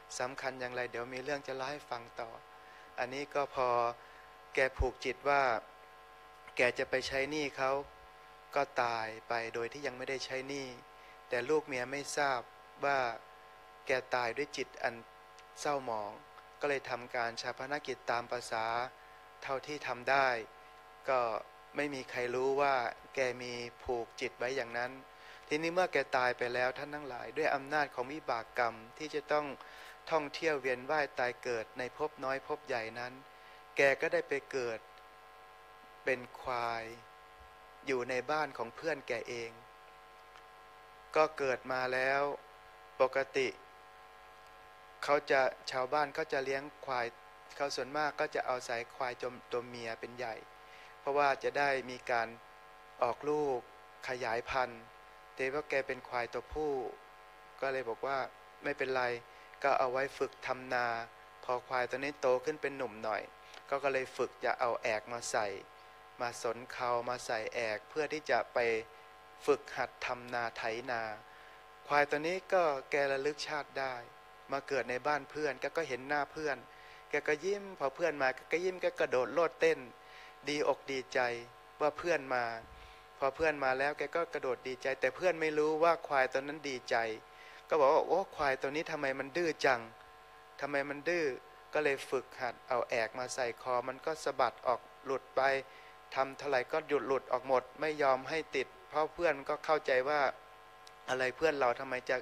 สำคัญอย่างไรเดี๋ยวมีเรื่องจะเล่าให้ฟังต่ออันนี้ก็พอแกผูกจิตว่าแกจะไปใช้หนี้เขาก็ตายไปโดยที่ยังไม่ได้ใช้หนี้แต่ลูกเมียไม่ทราบว่าแกตายด้วยจิตอันเศร้าหมองก็เลยทำการชาปนกิจตามภาษาเท่าที่ทำได้ก็ไม่มีใครรู้ว่าแกมีผูกจิตไว้อย่างนั้นทีนี้เมื่อแกตายไปแล้วท่านทั้งหลายด้วยอำนาจของวิบากกรรมที่จะต้องท่องเที่ยวเวียนว่ายตายเกิดในภพน้อยภพใหญ่นั้นแกก็ได้ไปเกิดเป็นควายอยู่ในบ้านของเพื่อนแกเองก็เกิดมาแล้วปกติเขาจะชาวบ้านก็จะเลี้ยงควายเขาส่วนมากก็จะเอาสายควายจมตัวเมียเป็นใหญ่เพราะว่าจะได้มีการออกลูกขยายพันธุ์แต่ว่าแกเป็นควายตัวผู้ก็เลยบอกว่าไม่เป็นไรก็เอาไว้ฝึกทำนาพอควายตัวนี้โตขึ้นเป็นหนุ่มหน่อยก็ก็เลยฝึกจะเอาแอกมาใส่มาสนเขามาใส่แอกเพื่อที่จะไปฝึกหัดทำนาไถนาควายตัวนี้ก็แกระลึกชาติได้มาเกิดในบ้านเพื่อนก็ก็เห็นหน้าเพื่อนแกก็ยิ้มพอเพื่อนมาก็ยิ้มก็กระโดดโลดเต้นดีอกดีใจว่าเพื่อนมาพอเพื่อนมาแล้วแกก็กระโดดดีใจแต่เพื่อนไม่รู้ว่าควายตัวนั้นดีใจก็บอกว่าโอ้ควายตัวนี้ทำไมมันดื้อจังทำไมมันดื้อก็เลยฝึกหัดเอาแอกมาใส่คอมันก็สะบัดออกหลุดไปทำเท่าไหร่ก็หยุดหลุดออกหมดไม่ยอมให้ติดเพราะเพื่อนก็เข้าใจว่าอะไรเพื่อนเราทำไมจะ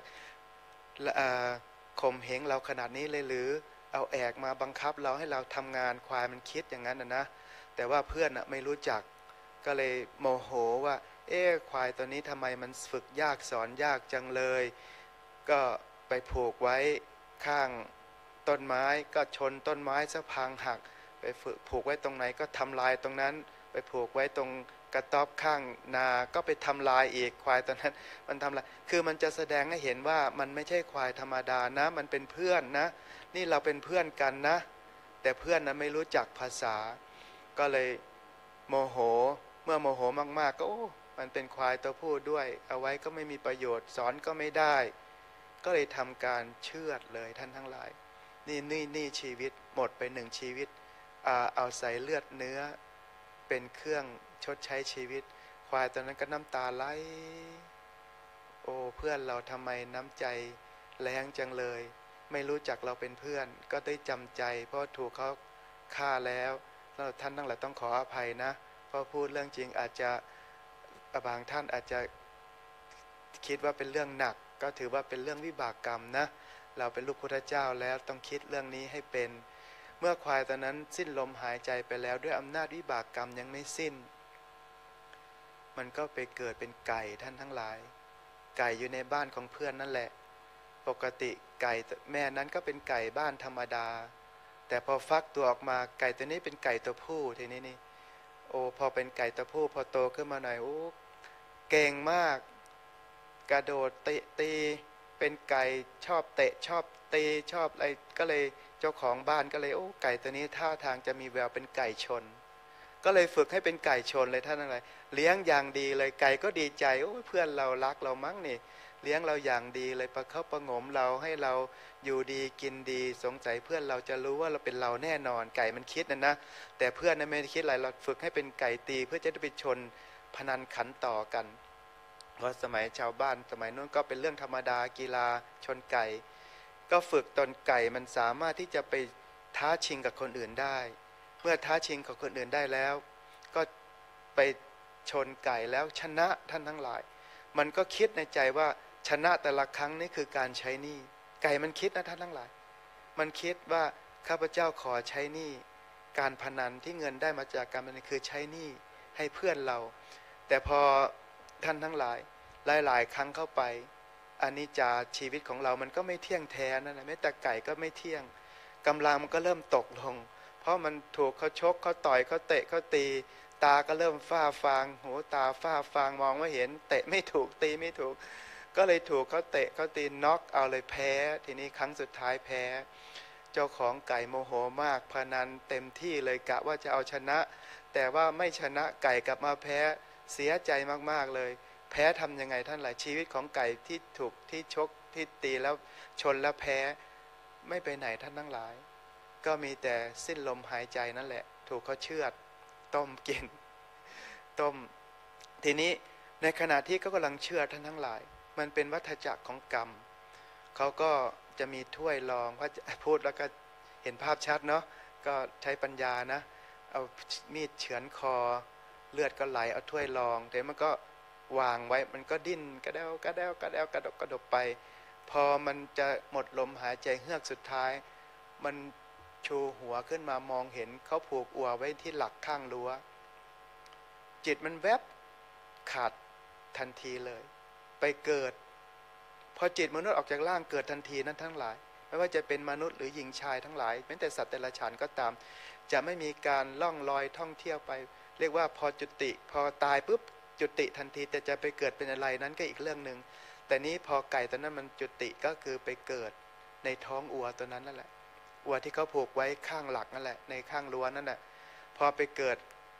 ข่มเหงเราขนาดนี้เลยหรือเอาแอกมาบังคับเราให้เราทำงานควายมันคิดอย่างนั้นนะนะแต่ว่าเพื่อนไม่รู้จักก็เลยโมโหว่าเอ๊ะควายตัวนี้ทำไมมันฝึกยากสอนยากจังเลยก็ไปผูกไว้ข้างต้นไม้ก็ชนต้นไม้ซะพังหักไปฝึกผูกไว้ตรงไหนก็ทำลายตรงนั้นไปผูกไว้ตรงกระต๊อบข้างนาก็ไปทำลายอีกควายตัวนั้นมันทำลายคือมันจะแสดงให้เห็นว่ามันไม่ใช่ควายธรรมดานะมันเป็นเพื่อนนะนี่เราเป็นเพื่อนกันนะแต่เพื่อนนะไม่รู้จักภาษาก็เลยโมโหเมื่อโมโหมากๆก็โอ้มันเป็นควายตัวผู้ด้วยเอาไว้ก็ไม่มีประโยชน์สอนก็ไม่ได้ก็เลยทำการเชือดเลยท่านทั้งหลายนี่นี่นี่ชีวิตหมดไปหนึ่งชีวิตเอาใส่เลือดเนื้อเป็นเครื่องชดใช้ชีวิตควายตอนนั้นก็น้ำตาไหลโอ้เพื่อนเราทำไมน้ำใจแรงจังเลยไม่รู้จักเราเป็นเพื่อนก็ได้จำใจเพราะถูกเขาฆ่าแล้วแล้วท่านทั้งหลายต้องขออภัยนะเพราะพูดเรื่องจริงอาจจะบางท่านอาจจะคิดว่าเป็นเรื่องหนักก็ถือว่าเป็นเรื่องวิบากกรรมนะเราเป็นลูกพุทธเจ้าแล้วต้องคิดเรื่องนี้ให้เป็นเมื่อควายตอนนั้นสิ้นลมหายใจไปแล้วด้วยอำนาจวิบากกรรมยังไม่สิ้นมันก็ไปเกิดเป็นไก่ท่านทั้งหลายไก่อยู่ในบ้านของเพื่อนนั่นแหละปกติไก่แม่นั้นก็เป็นไก่บ้านธรรมดาแต่พอฟักตัวออกมาไก่ตัวนี้เป็นไก่ตัวผู้ทีนี้นี่โอ้พอเป็นไก่ตัวผู้พอโตขึ้นมาหน่อยโอ้เก่งมากกระโดดเตะตีเป็นไก่ชอบเตะชอบตีชอบอะไรก็เลยเจ้าของบ้านก็เลยโอ้ไก่ตัวนี้ท่าทางจะมีแววเป็นไก่ชนก็เลยฝึกให้เป็นไก่ชนเลยท่านอะไรเลี้ยงอย่างดีเลยไก่ก็ดีใจโอ้เพื่อนเรารักเรามั้งนี่เลี้ยงเราอย่างดีเลยประคับประงมเราให้เราอยู่ดีกินดีสงสัยเพื่อนเราจะรู้ว่าเราเป็นเราแน่นอนไก่มันคิดนะนะแต่เพื่อนนั้นไม่ได้คิดอะไรเราฝึกให้เป็นไก่ตีเพื่อจะได้ไปชนพนันขันต่อกันเพราะสมัยชาวบ้านสมัยนู้นก็เป็นเรื่องธรรมดากีฬาชนไก่ก็ฝึกตนไก่มันสามารถที่จะไปท้าชิงกับคนอื่นได้เมื่อท้าชิงกับคนอื่นได้แล้วก็ไปชนไก่แล้วชนะท่านทั้งหลายมันก็คิดในใจว่าชนะแต่ละครั้งนี่คือการใช้หนี้ไก่มันคิดนะท่านทั้งหลายมันคิดว่าข้าพเจ้าขอใช้หนี้การพนันที่เงินได้มาจากการพนันคือใช้หนี้ให้เพื่อนเราแต่พอท่านทั้งหลายหลายๆครั้งเข้าไปอานิจจาชีวิตของเรามันก็ไม่เที่ยงแท้นั่นแหละแม้แต่ไก่ก็ไม่เที่ยงกำลังมันก็เริ่มตกลงเพราะมันถูกเขาชกเขาต่อยเขาเตะเขาตีตาก็เริ่มฝ้าฟางหูตาฝ้าฟางมองไม่เห็นเตะไม่ถูกตีไม่ถูกก็เลยถูกเขาเตะเขาตีน็อกเอาเลยแพ้ทีนี้ครั้งสุดท้ายแพ้เจ้าของไก่โมโหมากพนันเต็มที่เลยกะว่าจะเอาชนะแต่ว่าไม่ชนะไก่กลับมาแพ้เสียใจมากๆเลยแพ้ทำยังไงท่านหลายชีวิตของไก่ที่ถูกที่ชกที่ตีแล้วชนแล้วแพ้ไม่ไปไหนท่านทั้งหลายก็มีแต่สิ้นลมหายใจนั่นแหละถูกเขาเชือดต้มกินต้มทีนี้ในขณะที่เขากำลังเชื่อท่านทั้งหลายมันเป็นวัฏจักรของกรรมเขาก็จะมีถ้วยรองพระพูดแล้วก็เห็นภาพชัดเนาะก็ใช้ปัญญานะเอามีดเฉือนคอเลือดก็ไหลเอาถ้วยรองแต่มันก็วางไว้มันก็ดิ้นกระเดวกระเดวกระเดวกระดกกระดกไปพอมันจะหมดลมหายใจเฮือกสุดท้ายมันชูหัวขึ้นมามองเห็นเขาผูกอัวไว้ที่หลักข้างรั้วจิตมันแวบขาดทันทีเลยไปเกิดพอจิตมนุษย์ออกจากร่างเกิดทันทีนั้นทั้งหลายไม่ว่าจะเป็นมนุษย์หรือหญิงชายทั้งหลายแม้แต่สัตว์แต่ละฉันก็ตามจะไม่มีการล่องลอยท่องเที่ยวไปเรียกว่าพอจุติพอตายปุ๊บจุติทันทีแต่จะไปเกิดเป็นอะไรนั้นก็อีกเรื่องนึงแต่นี้พอไก่ตัวนั้นมันจุติก็คือไปเกิดในท้องอัวตัวนั้นนั่นแหละอัวที่เขาผูกไว้ข้างหลักนั่นแหละในข้างรั้วนั่นแหละพอไปเกิด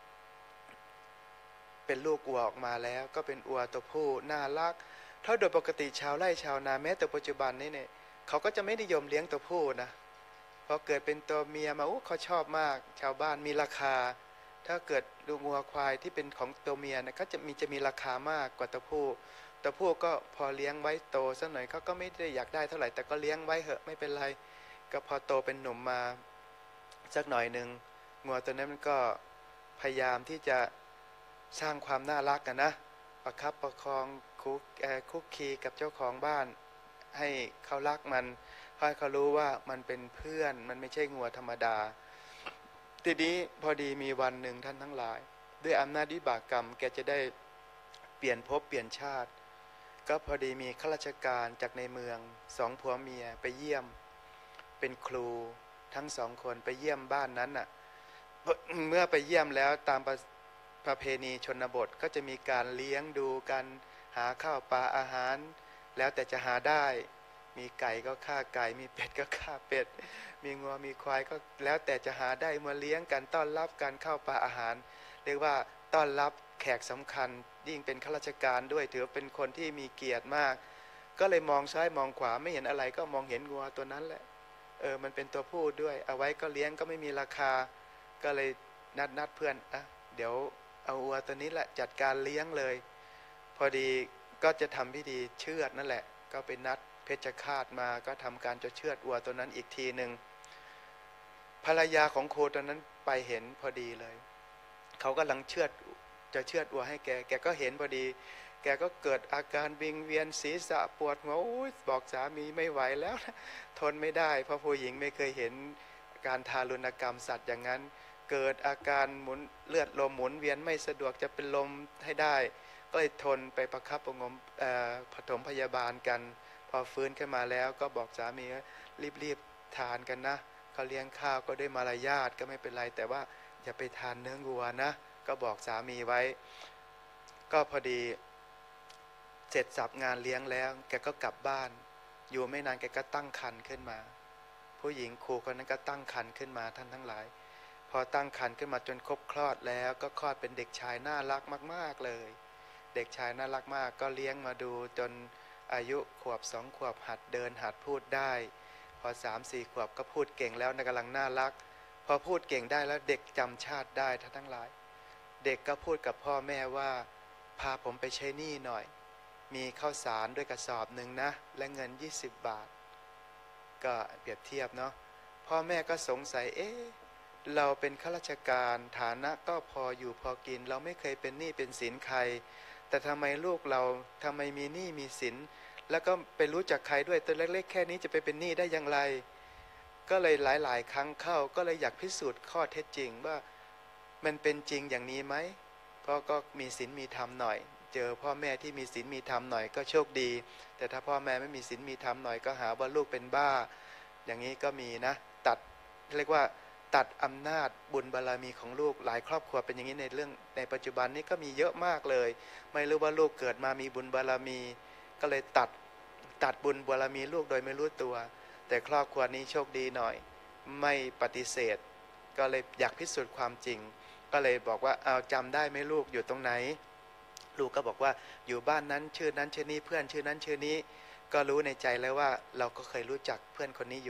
เป็นลูกอัวออกมาแล้วก็เป็นอัวตัวผู้น่ารักถ้าโดยปกติชาวไร่ชาวนาแม้แต่ปัจจุบันนี้เนี่ยเขาก็จะไม่นิยมเลี้ยงตัวผู้นะพอเกิดเป็นตัวเมียมาอู้เขาชอบมากชาวบ้านมีราคาถ้าเกิดลูกงัวควายที่เป็นของตัวเมียนะก็จะมีจะมีราคามากกว่าตัวผู้ตัวผู้ก็พอเลี้ยงไว้โตสักหน่อยเขาก็ไม่ได้อยากได้เท่าไหร่แต่ก็เลี้ยงไว้เหอะไม่เป็นไรก็พอโตเป็นหนุ่มมาสักหน่อยหนึ่งงัวตัวนั้นมันก็พยายามที่จะสร้างความน่ารักกันนะประคับประคองคุกคุกคีกับเจ้าของบ้านให้เขารักมันให้เขารู้ว่ามันเป็นเพื่อนมันไม่ใช่งัวธรรมดาทีนี้พอดีมีวันหนึ่งท่านทั้งหลายด้วยอำนาจวิบากกรรมแกจะได้เปลี่ยนภพเปลี่ยนชาติก็พอดีมีข้าราชการจากในเมืองสองผัวเมียไปเยี่ยมเป็นครูทั้งสองคนไปเยี่ยมบ้านนั้นน่ะเมื่อไปเยี่ยมแล้วตามประเพณีชนบทก็จะมีการเลี้ยงดูกันหาข้าวปลาอาหารแล้วแต่จะหาได้มีไก่ก็ฆ่าไก่มีเป็ดก็ฆ่าเป็ดมีงัวมีควายก็แล้วแต่จะหาได้มาเลี้ยงกันต้อนรับกันข้าวปลาอาหารเรียกว่าต้อนรับแขกสำคัญยิ่งเป็นข้าราชการด้วยถือเป็นคนที่มีเกียรติมากก็เลยมองซ้ายมองขวาไม่เห็นอะไรก็มองเห็นงัวตัวนั้นแหละเออมันเป็นตัวผู้ด้วยเอาไว้ก็เลี้ยงก็ไม่มีราคาก็เลยนัดนัดเพื่อนอ่ะเดี๋ยวเอาวัวตัวนี้แหละจัดการเลี้ยงเลยพอดีก็จะทำพิธีเชือดนั่นแหละก็ไปนัดเพชฌฆาตมาก็ทำการจะเชือดวัวตัวนั้นอีกทีหนึ่งภรรยาของโคตัวนั้นไปเห็นพอดีเลยเขากำลังเชือดจะเชือดวัวให้แกแกก็เห็นพอดีแกก็เกิดอาการวิงเวียนศีรษะปวดหัวบอกสามีไม่ไหวแล้วนะทนไม่ได้เพราะผู้หญิงไม่เคยเห็นการทารุณกรรมสัตว์อย่างนั้นเกิดอาการหมุนเลือดลมหมุนเวียนไม่สะดวกจะเป็นลมให้ได้ก็เลยทนไปประคับประงมปฐมพยาบาลกันพอฟื้นขึ้นมาแล้วก็บอกสามีรีบๆทานกันนะเขาเลี้ยงข้าวก็ด้วยมารยาทก็ไม่เป็นไรแต่ว่าอย่าไปทานเนื้อวัวนะก็บอกสามีไว้ก็พอดีเสร็จสับงานเลี้ยงแล้วแกก็กลับบ้านอยู่ไม่นานแกก็ตั้งครรภ์ขึ้นมาผู้หญิงครูคนนั้นก็ตั้งครรภ์ขึ้นมาท่านทั้งหลายพอตั้งครรภ์ขึ้นมาจนครบคลอดแล้วก็คลอดเป็นเด็กชายน่ารักมากๆเลยเด็กชายน่ารักมากก็เลี้ยงมาดูจนอายุขวบสองขวบหัดเดินหัดพูดได้พอสามสี่ขวบก็พูดเก่งแล้วกำลังน่ารักพอพูดเก่งได้แล้วเด็กจำชาติได้ท่านทั้งหลายเด็กก็พูดกับพ่อแม่ว่าพาผมไปใช้หนี้หน่อยมีข้าวสารด้วยกระสอบหนึ่งนะและเงินยี่สิบบาทก็เปรียบเทียบเนาะพ่อแม่ก็สงสัยเอ๊ะเราเป็นข้าราชการฐานะก็พออยู่พอกินเราไม่เคยเป็นหนี้เป็นสินใครแต่ทำไมลูกเราทำไมมีหนี้มีสินแล้วก็ไปรู้จักใครด้วยตัวเล็กๆแค่นี้จะไปเป็นหนี้ได้อย่างไรก็เลยหลายๆครั้งเข้าก็เลยอยากพิสูจน์ข้อเท็จจริงว่ามันเป็นจริงอย่างนี้ไหมเพราะก็มีศีลมีธรรมหน่อยเจอพ่อแม่ที่มีศีลมีธรรมหน่อยก็โชคดีแต่ถ้าพ่อแม่ไม่มีศีลมีธรรมหน่อยก็หาว่าลูกเป็นบ้าอย่างนี้ก็มีนะตัดเรียกว่าตัดอำนาจบุญบารมีของลูกหลายครอบครัวเป็นอย่างนี้ในเรื่องในปัจจุบันนี้ก็มีเยอะมากเลยไม่รู้ว่าลูกเกิดมามีบุญบารมีก็เลยตัดตัดบุญบารมีลูกโดยไม่รู้ตัวแต่ครอบครัวนี้โชคดีหน่อยไม่ปฏิเสธก็เลยอยากพิสูจน์ความจริงก็เลยบอกว่าเอาจำได้ไหมลูกอยู่ตรงไหนลูกก็บอกว่าอยู่บ้านนั้นชื่อนั้นชื่อนี้เพื่อนชื่อนั้นชื่อนี้ก็รู้ในใจแล้วว่าเราก็เคยรู้จักเพื่อนคนนี้อยู่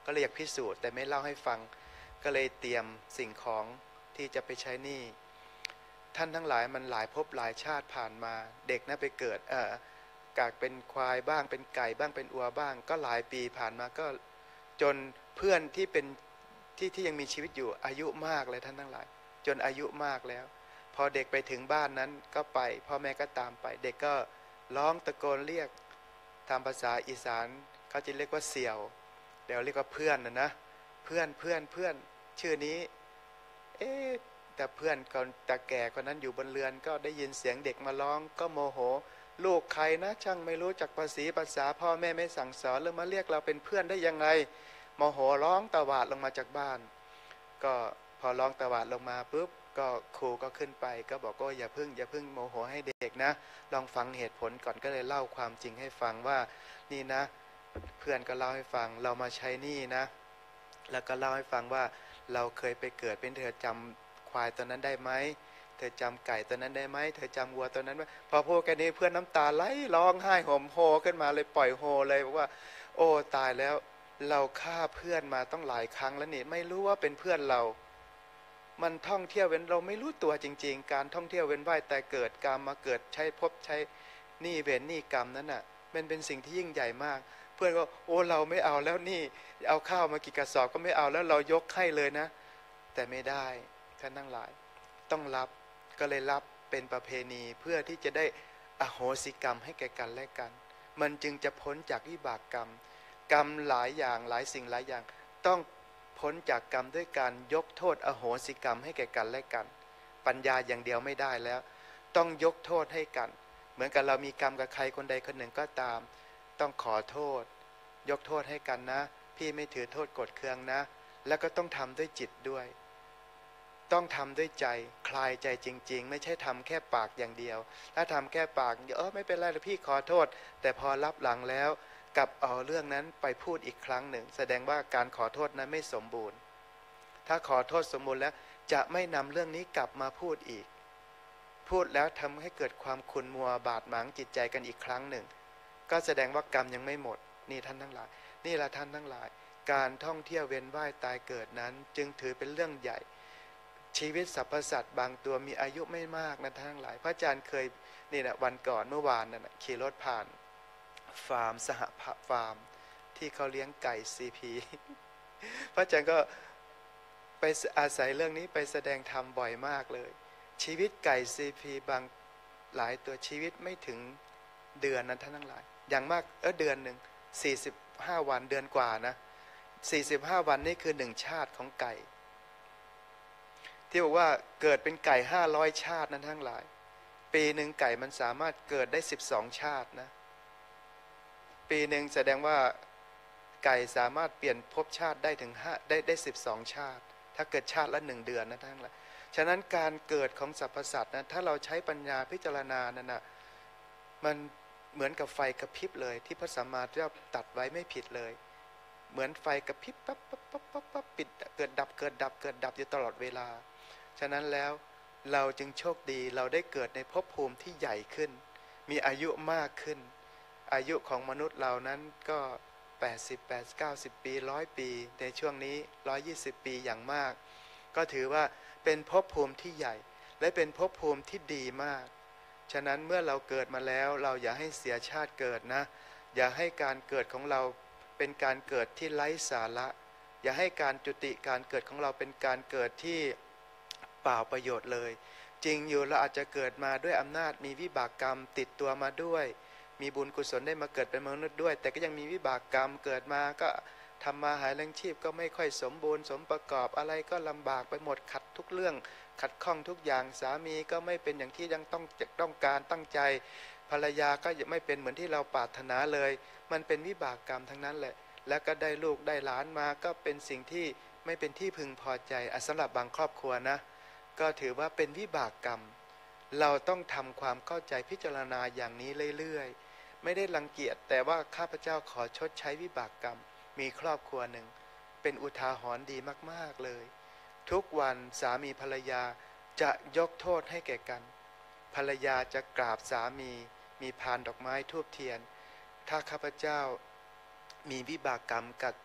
ก็เลยอยากพิสูจน์แต่ไม่เล่าให้ฟังก็เลยเตรียมสิ่งของที่จะไปใช้หนี้ท่านทั้งหลายมันหลายภพหลายชาติผ่านมาเด็กนะไปเกิดเออกากเป็นควายบ้างเป็นไก่บ้างเป็นอัวบ้างก็หลายปีผ่านมาก็จนเพื่อนที่เป็นที่ที่ยังมีชีวิตอยู่อายุมากเลยท่านทั้งหลายจนอายุมากแล้วพอเด็กไปถึงบ้านนั้นก็ไปพ่อแม่ก็ตามไปเด็กก็ร้องตะโกนเรียกตามภาษาอีสานเขาจะเรียกว่าเสี่ยวเดี๋ยวเรียกว่าเพื่อนนะนะเพื่อนเพื่อนเพื่อนชื่อนี้เอ๊ะแต่เพื่อนคนตาแก่คนนั้นอยู่บนเรือนก็ได้ยินเสียงเด็กมาร้องก็โมโหลูกใครนะช่างไม่รู้จักภาษีภาษาพ่อแม่ไม่สั่งสอนแล้วมาเรียกเราเป็นเพื่อนได้ยังไงโมโหร้องตะหวาดลงมาจากบ้านก็พอร้องตะหวาดลงมาปุ๊บก็ครูก็ขึ้นไปก็บอกก็อย่าพึ่งอย่าพึ่งโมโหให้เด็กนะลองฟังเหตุผลก่อนก็เลยเล่าความจริงให้ฟังว่านี่นะเพื่อนก็เล่าให้ฟังเรามาใช้นี่นะแล้วก็เล่าให้ฟังว่าเราเคยไปเกิดเป็นเธอจำควายตัวนั้นได้ไหมเธอจำไก่ตัวนั้นได้ไหมเธอจำวัวตัวนั้นไหมพอพูดแค่นี้เพื่อนน้ำตาไหลร้องไห้ห่มโฮขึ้นมาเลยปล่อยโฮเลยบอกว่าโอ้ตายแล้วเราฆ่าเพื่อนมาต้องหลายครั้งแล้วนี่ไม่รู้ว่าเป็นเพื่อนเรามันท่องเที่ยวเว้นเราไม่รู้ตัวจริงๆการท่องเที่ยวเว้นว่ายแต่เกิดกรรมมาเกิดใช้พบใช้นี่เวรนี่กรรมนั้นน่ะมันเป็นสิ่งที่ยิ่งใหญ่มากเพื่อนก็โอ้เราไม่เอาแล้วนี่เอาข้าวมากี่กระสอบก็ไม่เอาแล้วเรายกให้เลยนะแต่ไม่ได้ท่านทั้งหลายต้องรับก็เลยรับเป็นประเพณีเพื่อที่จะได้อโหสิกรรมให้แก่กันและกันมันจึงจะพ้นจากวิบากกรรมกรรมหลายอย่างหลายสิ่งหลายอย่างต้องพ้นจากกรรมด้วยการยกโทษอโหสิกรรมให้แก่กันและกันปัญญาอย่างเดียวไม่ได้แล้วต้องยกโทษให้กันเหมือนกับเรามีกรรมกับใครคนใดคนหนึ่งก็ตามต้องขอโทษยกโทษให้กันนะพี่ไม่ถือโทษกดเคืองนะแล้วก็ต้องทำด้วยจิตด้วยต้องทำด้วยใจคลายใจจริงๆไม่ใช่ทำแค่ปากอย่างเดียวถ้าทำแค่ปากเออไม่เป็นไรหรอกพี่ขอโทษแต่พอรับหลังแล้วกลับเอาเรื่องนั้นไปพูดอีกครั้งหนึ่งแสดงว่าการขอโทษนั้นไม่สมบูรณ์ถ้าขอโทษสมบูรณ์แล้วจะไม่นำเรื่องนี้กลับมาพูดอีกพูดแล้วทำให้เกิดความขุ่นมัวบาดหมางจิตใจกันอีกครั้งหนึ่งก็แสดงว่ากรรมยังไม่หมดนี่ท่านทั้งหลายนี่ละท่านทั้งหลายการท่องเที่ยวเวียนว่ายตายเกิดนั้นจึงถือเป็นเรื่องใหญ่ชีวิตสรรพสัตว์บางตัวมีอายุไม่มากนะท่านทั้งหลายพระอาจารย์เคยนี่นะวันก่อนเมื่อวานนั่นนะขี่รถผ่านฟาร์มสหภาพฟาร์มที่เขาเลี้ยงไก่ซีพีพระอาจารย์ก็ไปอาศัยเรื่องนี้ไปแสดงธรรมบ่อยมากเลยชีวิตไก่ซีพีบางหลายตัวชีวิตไม่ถึงเดือนนั้นท่านทั้งหลายอย่างมากเออเดือนหนึ่งสี่สิบห้าวันเดือนกว่านะสี่สิบห้าวันนี่คือหนึ่งชาติของไก่ที่บอกว่าเกิดเป็นไก่ห้าร้อยชาตินั้นทั้งหลายปีหนึ่งไก่มันสามารถเกิดได้สิบสองชาตินะปีหนึ่งแสดงว่าไก่สามารถเปลี่ยนภพชาติได้ถึงห้าได้ได้สิบสองชาติถ้าเกิดชาติละหนึ่งเดือนนะทั้งหลายฉะนั้นการเกิดของสรรพสัตว์นะถ้าเราใช้ปัญญาพิจารณานั่นนะมันเหมือนกับไฟกระพริบเลยที่พระสัมมาสัมพุทธเจ้าตัดไว้ไม่ผิดเลยเหมือนไฟกระพริบปั๊บปั๊บปั๊บปั๊บปั๊บปิดเกิดดับเกิดดับเกิดดับอยู่ตลอดเวลาฉะนั้นแล้วเราจึงโชคดีเราได้เกิดในภพภูมิที่ใหญ่ขึ้นมีอายุมากขึ้นอายุของมนุษย์เรานั้นก็แปดสิบ แปดสิบ เก้าสิบปีร้อยปีในช่วงนี้หนึ่งร้อยยี่สิบปีอย่างมากก็ถือว่าเป็นภพภูมิที่ใหญ่และเป็นภพภูมิที่ดีมากฉะนั้นเมื่อเราเกิดมาแล้วเราอย่าให้เสียชาติเกิดนะอย่าให้การเกิดของเราเป็นการเกิดที่ไร้สาระอย่าให้การจุติการเกิดของเราเป็นการเกิดที่เปล่าประโยชน์เลยจริงอยู่เราอาจจะเกิดมาด้วยอำนาจมีวิบากกรรมติดตัวมาด้วยมีบุญกุศลได้มาเกิดเป็นมนุษย์ด้วยแต่ก็ยังมีวิบากกรรมเกิดมาก็ทำมาหาเลี้ยงชีพก็ไม่ค่อยสมบูรณ์สมประกอบอะไรก็ลำบากไปหมดขัดทุกเรื่องขัดข้องทุกอย่างสามีก็ไม่เป็นอย่างที่ยังต้องต้องการตั้งใจภรรยาก็ยังไม่เป็นเหมือนที่เราปรารถนาเลยมันเป็นวิบากกรรมทั้งนั้นแหละแล้วก็ได้ลูกได้หลานมาก็เป็นสิ่งที่ไม่เป็นที่พึงพอใจสำหรับบางครอบครัวนะก็ถือว่าเป็นวิบากกรรมเราต้องทำความเข้าใจพิจารณาอย่างนี้เรื่อยๆไม่ได้รังเกียจแต่ว่าข้าพเจ้าขอชดใช้วิบากกรรมมีครอบครัวหนึ่งเป็นอุทาหรณ์ดีมากๆเลยทุกวันสามีภรรยาจะยกโทษให้แก่กันภรรยาจะกราบสามีมีพานดอกไม้ธูปเทียนถ้าข้าพเจ้ามีวิบากกรรมกับ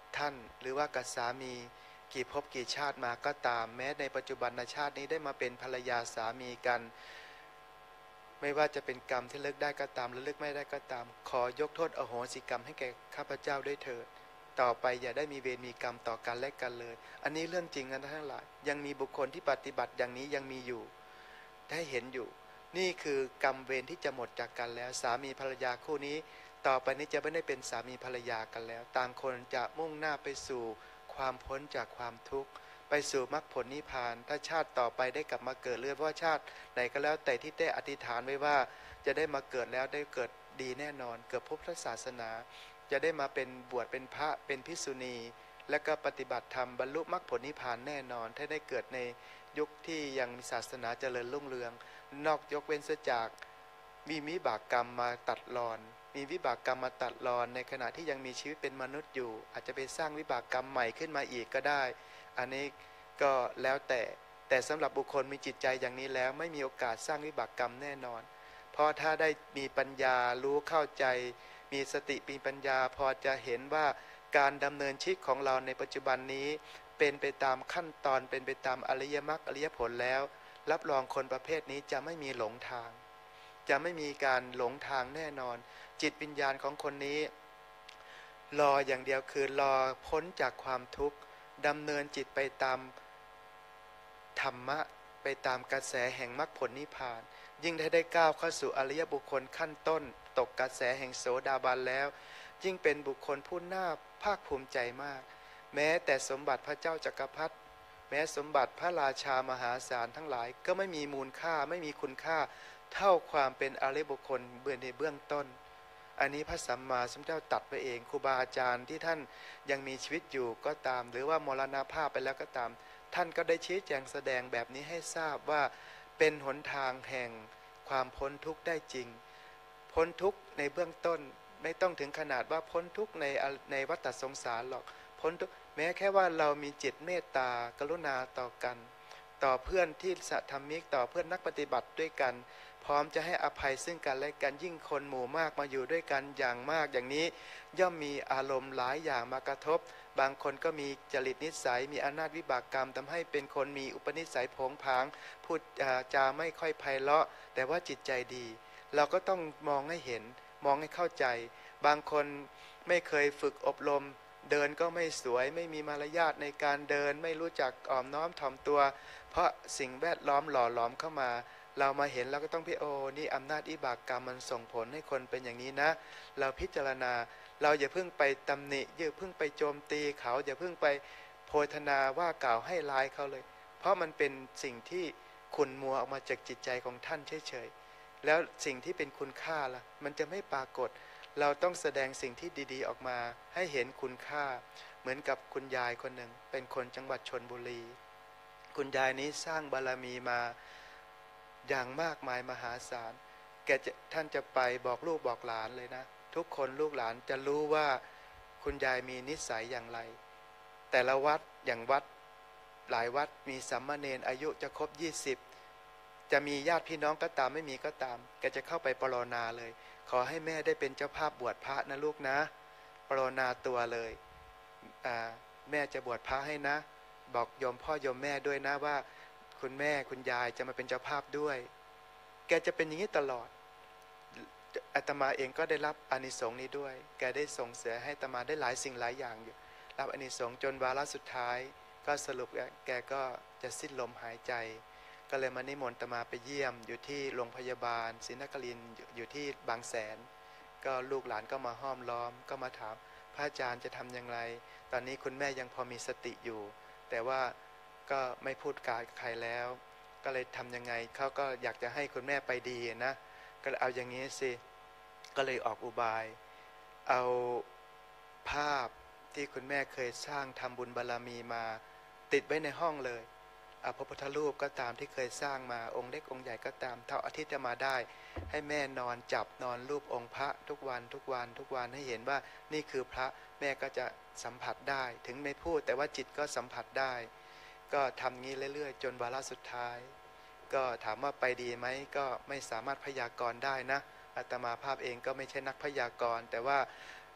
ท่านหรือว่ากับสามีกี่ภพกี่ชาติมาก็ตามแม้ในปัจจุบันชาตินี้ได้มาเป็นภรรยาสามีกันไม่ว่าจะเป็นกรรมที่เลิกได้ก็ตามหรือเลิกไม่ได้ก็ตามขอยกโทษอโหสิกรรมให้แก่ข้าพเจ้าด้วยเถิดต่อไปอย่าได้มีเวรมีกรรมต่อกันและกันเลยอันนี้เรื่องจริงนะทั้งหลายยังมีบุคคลที่ปฏิบัติอย่างนี้ยังมีอยู่ได้เห็นอยู่นี่คือกรรมเวรที่จะหมดจากกันแล้วสามีภรรยาคู่นี้ต่อไปนี้จะไม่ได้เป็นสามีภรรยากันแล้วต่างคนจะมุ่งหน้าไปสู่ความพ้นจากความทุกข์ไปสู่มรรคผลนิพพานถ้าชาติต่อไปได้กลับมาเกิดเรื่อยเพราะชาติไหนก็แล้วแต่ที่ได้อธิษฐานไว้ว่าจะได้มาเกิดแล้วได้เกิดดีแน่นอนเกิดพบพระศาสนาจะได้มาเป็นบวชเป็นพระเป็นภิกษุณีและก็ปฏิบัติธรรมบรรลุมรรคผลนิพพานแน่นอนถ้าได้เกิดในยุคที่ยังมีศาสนาเจริญรุ่งเรืองนอกยกเว้นเสียจากมีวิบากกรรมมาตัดรอนมีวิบากกรรมมาตัดรอนในขณะที่ยังมีชีวิตเป็นมนุษย์อยู่อาจจะไปสร้างวิบากกรรมใหม่ขึ้นมาอีกก็ได้อันนี้ก็แล้วแต่แต่สำหรับบุคคลมีจิตใจอย่างนี้แล้วไม่มีโอกาสสร้างวิบากกรรมแน่นอนเพราะถ้าได้มีปัญญารู้เข้าใจมีสติมีปัญญาพอจะเห็นว่าการดำเนินชีวิตของเราในปัจจุบันนี้เป็นไปตามขั้นตอนเป็นไปตามอริยมรรคอริยผลแล้วรับรองคนประเภทนี้จะไม่มีหลงทางจะไม่มีการหลงทางแน่นอนจิตวิญญาณของคนนี้รออย่างเดียวคือรอพ้นจากความทุกข์ดำเนินจิตไปตามธรรมะไปตามกระแสแห่งมรรคผลนิพพานยิ่งได้ได้ก้าวเข้าสู่อริยบุคคลขั้นต้นตกกระแสแห่งโสดาบันแล้วยิ่งเป็นบุคคลผู้น่าภาคภูมิใจมากแม้แต่สมบัติพระเจ้าจักรพรรดิแม้สมบัติพระราชามหาศาลทั้งหลายก็ไม่มีมูลค่าไม่มีคุณค่าเท่าความเป็นอริยบุคคลเบื้องในเบื้องต้นอันนี้พระสัมมาสัมพุทธเจ้าตรัสไปเองครูบาอาจารย์ที่ท่านยังมีชีวิตอยู่ก็ตามหรือว่ามรณภาพไปแล้วก็ตามท่านก็ได้ชี้แจงแสดงแบบนี้ให้ทราบว่าเป็นหนทางแห่งความพ้นทุกข์ได้จริงพ้นทุกข์ในเบื้องต้นไม่ต้องถึงขนาดว่าพ้นทุกข์ในในวัฏสงสารหรอกพ้นทุกข์แม้แค่ว่าเรามีจิตเมตตากรุณาต่อกันต่อเพื่อนที่สัตธรรมิกต่อเพื่อนนักปฏิบัติด้วยกันพร้อมจะให้อภัยซึ่งกันและกันยิ่งคนหมู่มากมาอยู่ด้วยกันอย่างมากอย่างนี้ย่อมมีอารมณ์หลายอย่างมากระทบบางคนก็มีจริตนิสัยมีอำนาจวิบากกรรมทำให้เป็นคนมีอุปนิสัยผงผางพูดจาไม่ค่อยไพเราะแต่ว่าจิตใจดีเราก็ต้องมองให้เห็นมองให้เข้าใจบางคนไม่เคยฝึกอบรมเดินก็ไม่สวยไม่มีมารยาทในการเดินไม่รู้จักอ่อมน้อมถ่อมตัวเพราะสิ่งแวดล้อมหล่อหลอมเข้ามาเรามาเห็นเราก็ต้องพิโอนี่อำนาจวิบากกรรมมันส่งผลให้คนเป็นอย่างนี้นะเราพิจารณาเราอย่าเพิ่งไปตำหนิอย่าเพิ่งไปโจมตีเขาอย่าเพิ่งไปโพธนาว่ากล่าวให้ร้ายเขาเลยเพราะมันเป็นสิ่งที่ขุ่นมัวออกมาจากจิตใจของท่านเฉยๆแล้วสิ่งที่เป็นคุณค่าล่ะมันจะไม่ปรากฏเราต้องแสดงสิ่งที่ดีๆออกมาให้เห็นคุณค่าเหมือนกับคุณยายคนหนึ่งเป็นคนจังหวัดชลบุรีคุณยายนี้สร้างบารมีมาอย่างมากมายมหาศาลแกจะท่านจะไปบอกลูกบอกหลานเลยนะทุกคนลูกหลานจะรู้ว่าคุณยายมีนิสัยอย่างไรแต่ละวัดอย่างวัดหลายวัดมีสามเณรอายุจะครบยี่สิบจะมีญาติพี่น้องก็ตามไม่มีก็ตามแกจะเข้าไปปรนนาเลยขอให้แม่ได้เป็นเจ้าภาพบวชพระนะลูกนะปรนนาตัวเลยแม่จะบวชพระให้นะบอกโยมพ่อโยมแม่ด้วยนะว่าคุณแม่คุณยายจะมาเป็นเจ้าภาพด้วยแกจะเป็นอย่างนี้ตลอดอาตมาเองก็ได้รับอานิสงส์นี้ด้วยแกได้ส่งเสียให้อาตมาได้หลายสิ่งหลายอย่างอยู่รับอานิสงส์จนวาระสุดท้ายก็สรุปแกก็จะสิ้นลมหายใจก็เลยมานิมนต์อาตมาไปเยี่ยมอยู่ที่โรงพยาบาลศรีนครินทร์อยู่ที่บางแสนก็ลูกหลานก็มาห้อมล้อมก็มาถามพระอาจารย์จะทำอย่างไรตอนนี้คุณแม่ยังพอมีสติอยู่แต่ว่าก็ไม่พูดกาใครแล้วก็เลยทำยังไงเขาก็อยากจะให้คุณแม่ไปดีนะก็เอาอย่างนี้สิก็เลยออกอุบายเอาภาพที่คุณแม่เคยสร้างทำบุญบารมีมาติดไว้ในห้องเลยเอาพระพุทธรูปก็ตามที่เคยสร้างมาองค์เล็กองค์ใหญ่ก็ตามเท่าอาทิตย์จะมาได้ให้แม่นอนจับนอนรูปองค์พระทุกวันทุกวันทุกวันให้เห็นว่านี่คือพระแม่ก็จะสัมผัสได้ถึงไม่พูดแต่ว่าจิตก็สัมผัสได้ก็ทำงี้เรื่อยๆจนวาระสุดท้ายก็ถามว่าไปดีไหมก็ไม่สามารถพยากรณ์ได้นะอาตมาภาพเองก็ไม่ใช่นักพยากรณ์แต่ว่า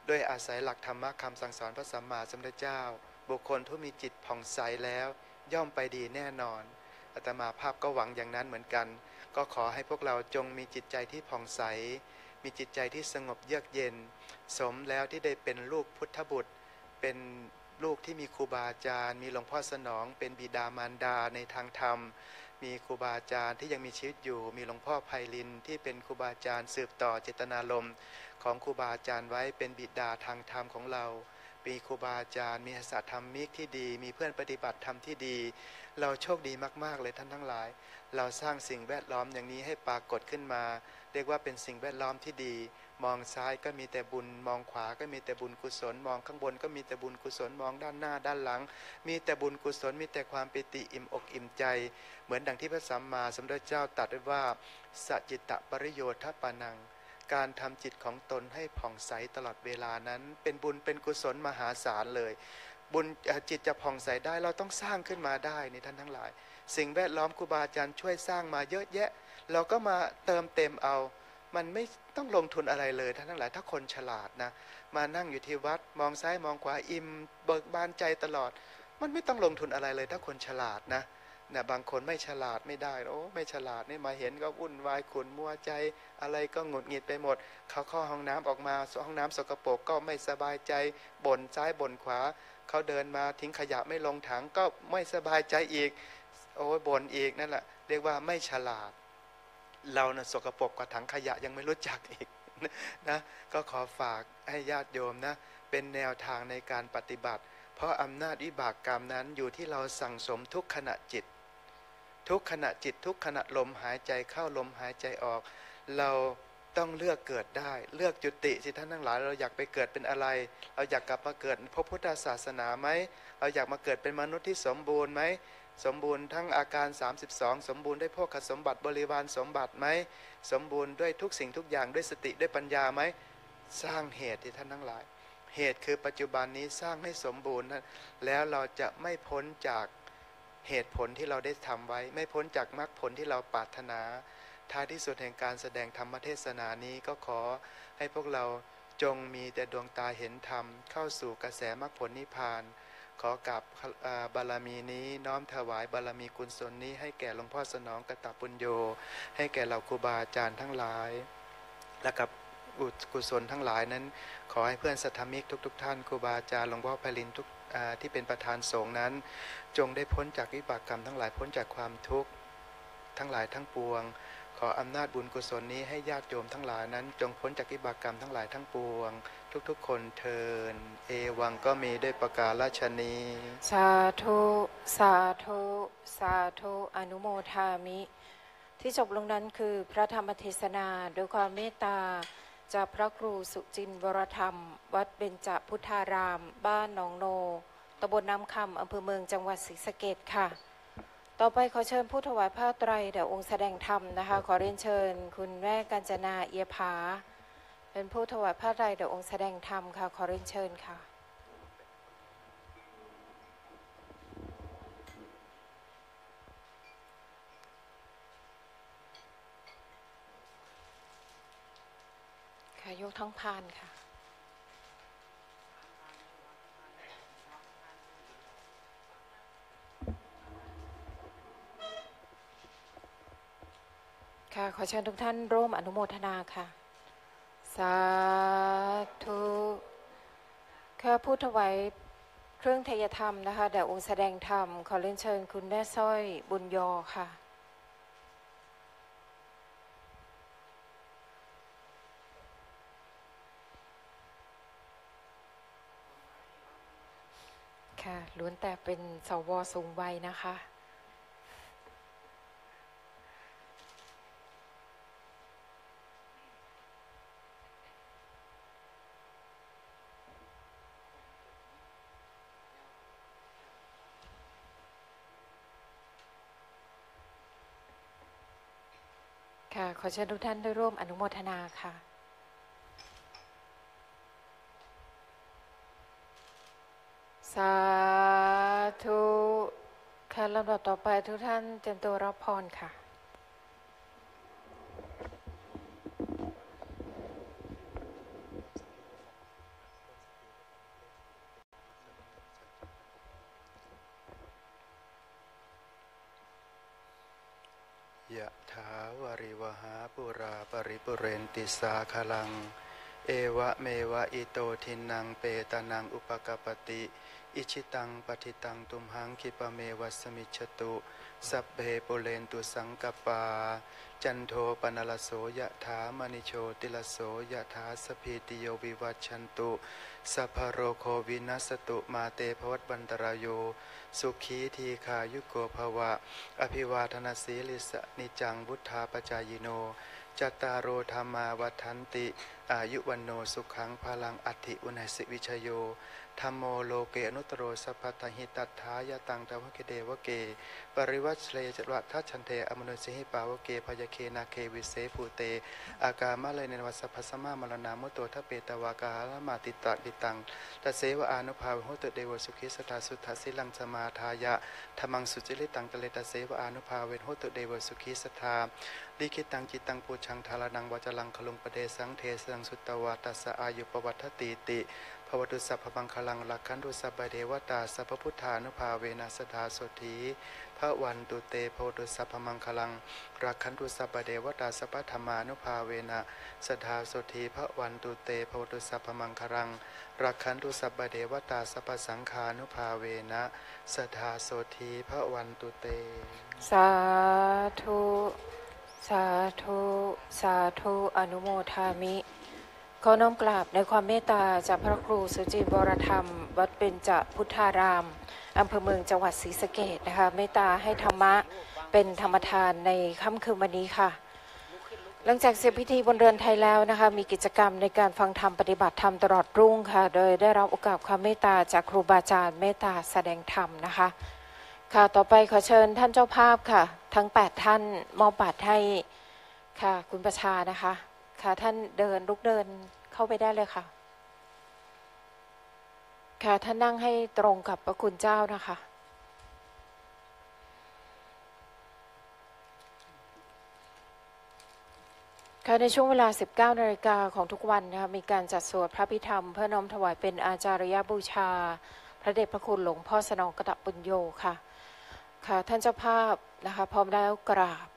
ด้วยอาศัยหลักธรรมะคำสั่งสอนพระสัมมาสัมพุทธเจ้าบุคคลผู้มีจิตผ่องใสแล้วย่อมไปดีแน่นอนอาตมาภาพก็หวังอย่างนั้นเหมือนกันก็ขอให้พวกเราจงมีจิตใจที่ผ่องใสมีจิตใจที่สงบเยือกเย็นสมแล้วที่ได้เป็นลูกพุทธบุตรเป็นลูกที่มีครูบาอาจารย์มีหลวงพ่อสนองเป็นบิดามารดาในทางธรรมมีครูบาอาจารย์ที่ยังมีชีวิตอยู่มีหลวงพ่อไพลินที่เป็นครูบาอาจารย์สืบต่อเจตนารมณ์ของครูบาอาจารย์ไว้เป็นบิดาทางธรรมของเรามีครูบาอาจารย์มีศาสตรธรรมิกที่ดีมีเพื่อนปฏิบัติธรรมที่ดีเราโชคดีมากๆเลยท่านทั้งหลายเราสร้างสิ่งแวดล้อมอย่างนี้ให้ปรากฏขึ้นมาเรียกว่าเป็นสิ่งแวดล้อมที่ดีมองซ้ายก็มีแต่บุญมองขวาก็มีแต่บุญกุศลมองข้างบนก็มีแต่บุญกุศลมองด้านหน้าด้านหลังมีแต่บุญกุศลมีแต่ความปิติอิ่มอกอิ่มใจเหมือนดังที่พระสัมมาสัมพุทธเจ้าตรัสไว้ว่าสัจจิตตปริโยทปานังการทำจิตของตนให้ผ่องใสตลอดเวลานั้นเป็นบุญเป็นกุศลมหาศาลเลยบุญจิตจะผ่องใสได้เราต้องสร้างขึ้นมาได้นี่ท่านทั้งหลายสิ่งแวดล้อมครูบาอาจารย์ช่วยสร้างมาเยอะแยะเราก็มาเติมเต็มเอามันไม่ต้องลงทุนอะไรเลยท่านทั้งหลายถ้าคนฉลาดนะมานั่งอยู่ที่วัดมองซ้ายมองขวาอิ่มเบิกบานใจตลอดมันไม่ต้องลงทุนอะไรเลยถ้าคนฉลาดนะนะบางคนไม่ฉลาดไม่ได้โอ้ไม่ฉลาดนี่มาเห็นก็วุ่นวายขุ่นมัวใจอะไรก็หงุดหงิดไปหมดเขาเข้าห้องน้ำออกมาห้องน้ำสกปรกก็ไม่สบายใจบ่นซ้ายบ่นขวาเขาเดินมาทิ้งขยะไม่ลงถังก็ไม่สบายใจอีกโอ้ยบ่นอีกนั่นแหละเรียกว่าไม่ฉลาดเรานะสกปรกกว่าถังขยะยังไม่รู้จักอีกนะก็ขอฝากให้ญาติโยมนะเป็นแนวทางในการปฏิบัติเพราะอำนาจวิบากกรรมนั้นอยู่ที่เราสั่งสมทุกขณะจิตทุกขณะจิตทุกขณะลมหายใจเข้าลมหายใจออกเราต้องเลือกเกิดได้เลือกจุติสิท่านทั้งหลายเราอยากไปเกิดเป็นอะไรเราอยากกลับมาเกิดพบพุทธศาสนาไหมเราอยากมาเกิดเป็นมนุษย์ที่สมบูรณ์ไหมสมบูรณ์ทั้งอาการสามสิบสองสมบูรณ์ด้วยโภคสมบัติบริวารสมบัติไหมสมบูรณ์ด้วยทุกสิ่งทุกอย่างด้วยสติด้วยปัญญาไหมสร้างเหตุที่ท่านทั้งหลายเหตุคือปัจจุบันนี้สร้างให้สมบูรณ์นะแล้วเราจะไม่พ้นจากเหตุผลที่เราได้ทำไว้ไม่พ้นจากมรรคผลที่เราปรารถนาท้ายที่สุดแห่งการแสดงธรรมเทศนานี้ก็ขอให้พวกเราจงมีแต่ดวงตาเห็นธรรมเข้าสู่กระแสมรรคผลนิพพานขอกับบารมีนี้น้อมถวายบารมีกุศลนี้ให้แก่หลวงพ่อสนองกตปุญโญให้แก่เหล่าครูบาอาจารย์ทั้งหลายและกับกุศลทั้งหลายนั้นขอให้เพื่อนสัทธมิกทุกๆ ท, ท่านครูบาอาจารย์หลวงพ่อไพลินทุกที่เป็นประธานสงฆ์นั้นจงได้พ้นจากวิบากกรรมทั้งหลายพ้นจากความทุกข์ทั้งหลายทั้งปวงขออำนาจบุญกุศลนี้ให้ญาติโยมทั้งหลายนั้นจงพ้นจากวิบากกรรมทั้งหลายทั้งปวงทุกๆคนเทินเอวังก็มีด้วยประกาศราชนีสาธุสาธุสาธุอนุโมทามิที่จบลงนั้นคือพระธรรมเทศนาโดยความเมตตาจากพระครูสุจินต์วรธรรมวัดเบญจพุทธารามบ้านหนองโนตำบลน้ำคำอำเภอเมืองจังหวัดศรีสะเกษค่ะต่อไปขอเชิญผู้ถวายผ้าไตรแด่องค์แสดงธรรมนะคะขอเรียนเชิญคุณแม่กัญจนาเอียผาเป็นผู้ถวายผ้าไตรแด่องค์แสดงธรรมค่ะขอเรียนเชิญค่ะค่ะยกทั้งพานค่ะค่ะขอเชิญทุกท่านร่วมอนุโมทนาค่ะสาธุค่ะผู้ถวายเครื่องไทยธรรมนะคะแด่องค์แสดงธรรมขอเรียนเชิญคุณแม่สร้อยบุญยอค่ะค่ะล้วนแต่เป็นสวสูงวัยนะคะค่ะขอเชิญทุกท่านได้ร่วมอนุโมทนาค่ะสาธุค่ะลำดับต่อไปทุกท่านเตรียมตัวรับพรค่ะยะถาวาริวหาปุราปริปุเรนติสาคลังเอวะเมวะอิโตทินังเปตานังอุปกปติอิชิตังปฏิตังตุมหังคิปะเมวัสมิจฉตุสัพเพปุเรนตุสังกปาจันโทปนลโสยะถามณิโชติลโสยะถาสพีติโยวิวัชชันตุสัพพโรโควินัสตุมาเตภวัตบันตรายโยสุขีทีขายุโกภวะอภิวาทนาสีลิสนิจังวุธาปจายโนจัตตารโอธรรมาวัฏันติอายุวันโนสุขังพลังอัตถิอุณสิวิชโยธัมโมโลเกอนุตตโรสัพพทหิตัตถายตังตวะเกเดวะเกปริวัชเลจวัฏทัชชันเทอมนุสิหิปาวะเกพยเคนาเควิเสภูเตอากามะเลเนวัสสพสมามรณามุตโตทะเปตวากาลมาติตะดิตังตเสวะอานุภาวิโหตุเดวสุขิสตาสุทธสิลังสมาทายะธรรมังสุจิริตังตะเลตเสวะอานุภาเวโหตุเดวสุขิสทาลิขิตังจิตังปูชังทารานังวจลังคลุงปเดสังเทสังสุตตวาตัสสะอายุปวัฏติติภวตุสัพพมังคลังลักขันตุสัพพเทวตาสัพพพุทธานุภาเวนัสธาโสธีพระวันตุเตภวตุสัพพมังคลังรักขันตุสัพพเทวตาสัพพธรรมานุภาเวนะสธาโสธีพระวันตุเตภวตุสัพพมังคลังรักขันตุสัพพเทวตาสัพพสังฆานุภาเวนะสธาโสธีพระวันตุเตสาธุสาธุสาธุอนุโมทามิขอน้อมกราบในความเมตตาจากพระครูสุจินต์วรธรรมวัดเบญจพุทธารามอำเภอเมืองจังหวัดศรีสะเกษนะคะเมตตาให้ธรรมะเป็นธรรมทานในค่ำคืนวันนี้ค่ะหลังจากเสร็จพิธีบนเรือนไทยแล้วนะคะมีกิจกรรมในการฟังธรรมปฏิบัติธรรมตลอดรุ่งค่ะโดยได้รับโอกาสความเมตตาจากครูบาอาจารย์เมตตาแสดงธรรมนะคะค่ะต่อไปขอเชิญท่านเจ้าภาพค่ะทั้งแปดท่านมอบบัตรให้ค่ะคุณประชานะคะค่ะท่านเดินลุกเดินเข้าไปได้เลยค่ะค่ะท่านนั่งให้ตรงกับพระคุณเจ้านะคะค่ะในช่วงเวลา สิบเก้านาฬิกาของทุกวันนะคะมีการจัดสวดพระพิธรรมเพื่อน้อมถวายเป็นอาจารยบูชาพระเดชพระคุณหลวงพ่อสนองกตปุญโญค่ะค่ะท่านเจ้าภาพนะคะพร้อมแล้วกราบ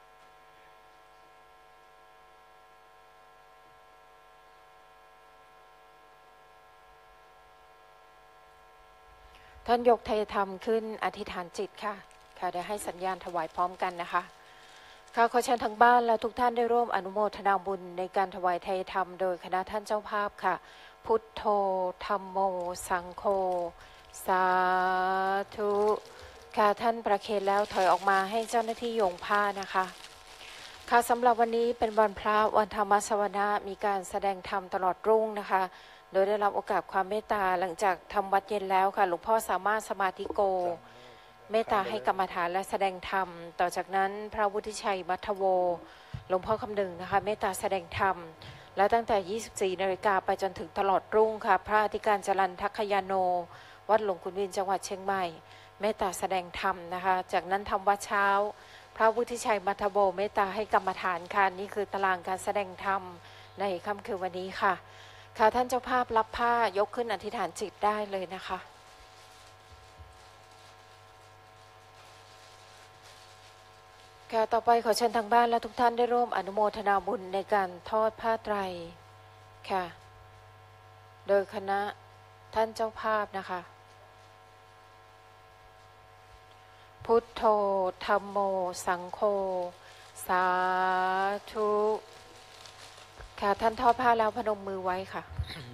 ท่านยกไทยธรรมขึ้นอธิษฐานจิตค่ะค่ะเดี๋ยวให้สัญญาณถวายพร้อมกันนะคะค่ะขอเชิญทางบ้านและทุกท่านได้ร่วมอนุโมทนาบุญในการถวายไทยธรรมโดยคณะท่านเจ้าภาพค่ะพุทโธธัมโมสังโฆสาธุค่ะท่านประเคนแล้วถอยออกมาให้เจ้าหน้าที่โยงผ้านะคะค่ะสำหรับวันนี้เป็นวันพระวันธรรมสวนามีการแสดงธรรมตลอดรุ่งนะคะโดยได้รับโอกาสความเมตตาหลังจากทำวัดเย็นแล้วค่ะหลวงพ่อสามารถสมาธิโกเมตตาให้กรรมฐานและแสดงธรรมต่อจากนั้นพระวุฒิชัยมัทโวหลวงพ่อคำนึงนะคะเมตตาแสดงธรรมและตั้งแต่ ยี่สิบสี่นาฬิกาไปจนถึงตลอดรุ่งค่ะพระอธิการจรัญทัคคยาโนวัดหลวงขุนวินจังหวัดเชียงใหม่เมตตาแสดงธรรมนะคะจากนั้นทำวัดเช้าพระวุฒิชัยมัทโวเมตตาให้กรรมฐานค่ะนี่คือตารางการแสดงธรรมในค่ำคืนวันนี้ค่ะค่ะท่านเจ้าภาพรับผ้ายกขึ้นอธิษฐานจิตได้เลยนะคะค่ะต่อไปขอเชิญทางบ้านและทุกท่านได้ร่วมอนุโมทนาบุญในการทอดผ้าไตรค่ะโดยคณะท่านเจ้าภาพนะคะพุทโธธัมโมสังโฆสาธุค่ะท่านทอดผ้าแล้วพนมมือไว้ค่ะ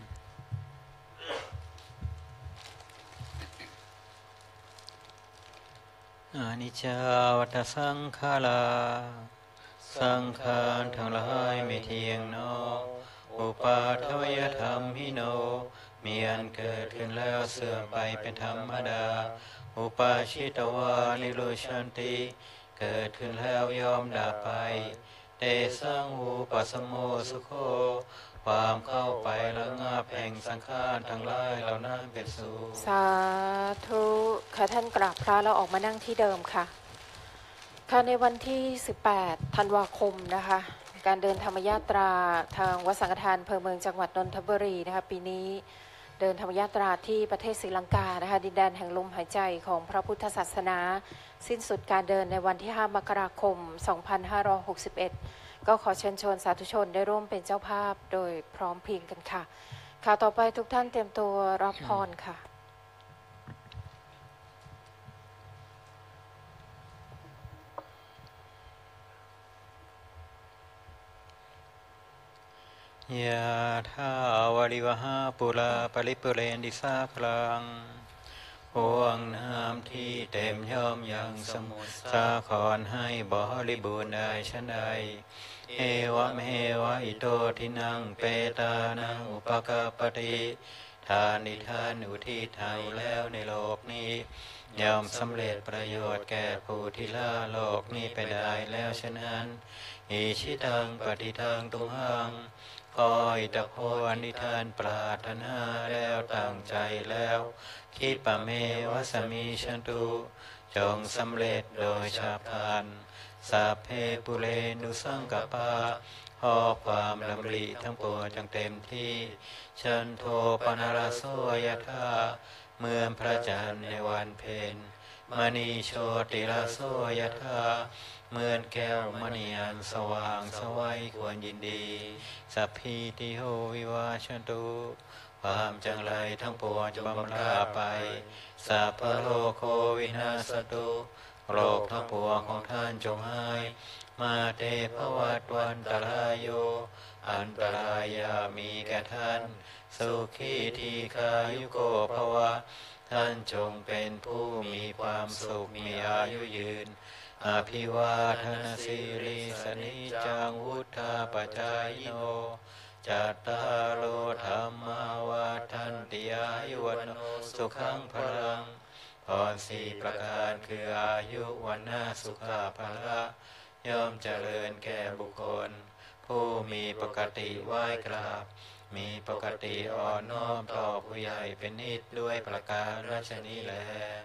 อนิจจาวัฏสังขาราสังขารทั้งหลายไม่เที่ยงโนอุปาทวยธรรมหิโนมีอันเกิดขึ้นแล้วเสื่อมไปเป็นธรรมดาอุปาชิตวานิโรชันติเกิดขึ้นแล้วยอมดับไปเตสังอุปสมโมสุโขความเข้าไประงับแห่งสังขารทั้งหลายเหล่านั้นเป็นสุขสาธุค่ะท่านกราบพระแล้วออกมานั่งที่เดิมค่ะค่ะในวันที่สิบแปดธันวาคมนะคะการเดินธรรมยาตราทางวัดสังฆทานอำเภอเมืองจังหวัดนนทบุรีนะคะปีนี้เดินธรรมยาตราที่ประเทศศรีลังกานะคะดินแดนแห่งลมหายใจของพระพุทธศาสนาสิ้นสุดการเดินในวันที่ห้ามกราคมสองพันห้าร้อยหกสิบเอ็ดก็ขอเชิญชวนสาธุชนได้ร่วมเป็นเจ้าภาพโดยพร้อมเพรียงกันค่ะข่าวต่อไปทุกท่านเตรียมตัวรับพรค่ะยะถาวาริวหาปุราปริปุเรนดิสาคลังห่วงน้ำที่เต็มย่อมยังสมุทรสาครให้บริบูรณ์ได้ฉันใดเอวะเมวะอิโตทินังเปตานังอุปกาปติทานนิทานอุทิศให้แล้วในโลกนี้ย่อมสำเร็จประโยชน์แก่ผู้ที่ละโลกนี้ไปได้แล้วฉะนั้นอิชิตังปฏิทังตุหังคอยตะโพอนิทานปรารถนาแล้วตั้งใจแล้วคิดปะเมวะสมิชันตุจงสำเร็จโดยชาพานสัพเพปุเรนุสังกปาหอความลำลิทั้งปวงจังเต็มที่ฉันโทปนารโสยธาเมื่อพระจันทร์ในวันเพ็ญมณีโชติราโสยธาเหมือนแก้วมณีอันสว่างสวัยควรยินดีสัพพิติโหวิวาชันตุความจังไรทั้งปวงจะบำราไปสัพพโลกโควินาศตุโรคทั้งปวงของท่านจงหายมาเตภวัตวันตรายโยอันตรายามีแก่ท่านสุขีทีคายุโกภวะท่านจงเป็นผู้มีความสุขมีอายุยืนอภิวาทนาสิริสนิจังวุธาปจายโนจัตตารโลธรรมาวาทันติอายุวันโนสุขังพลังพรสี่ประการคืออายุวันนาสุขภาละย่อมเจริญแก่บุคคลผู้มีปกติไหว้กราบมีปกติอ่อนน้อมต่อผู้ใหญ่เป็นนิจด้วยประการราชนี้แล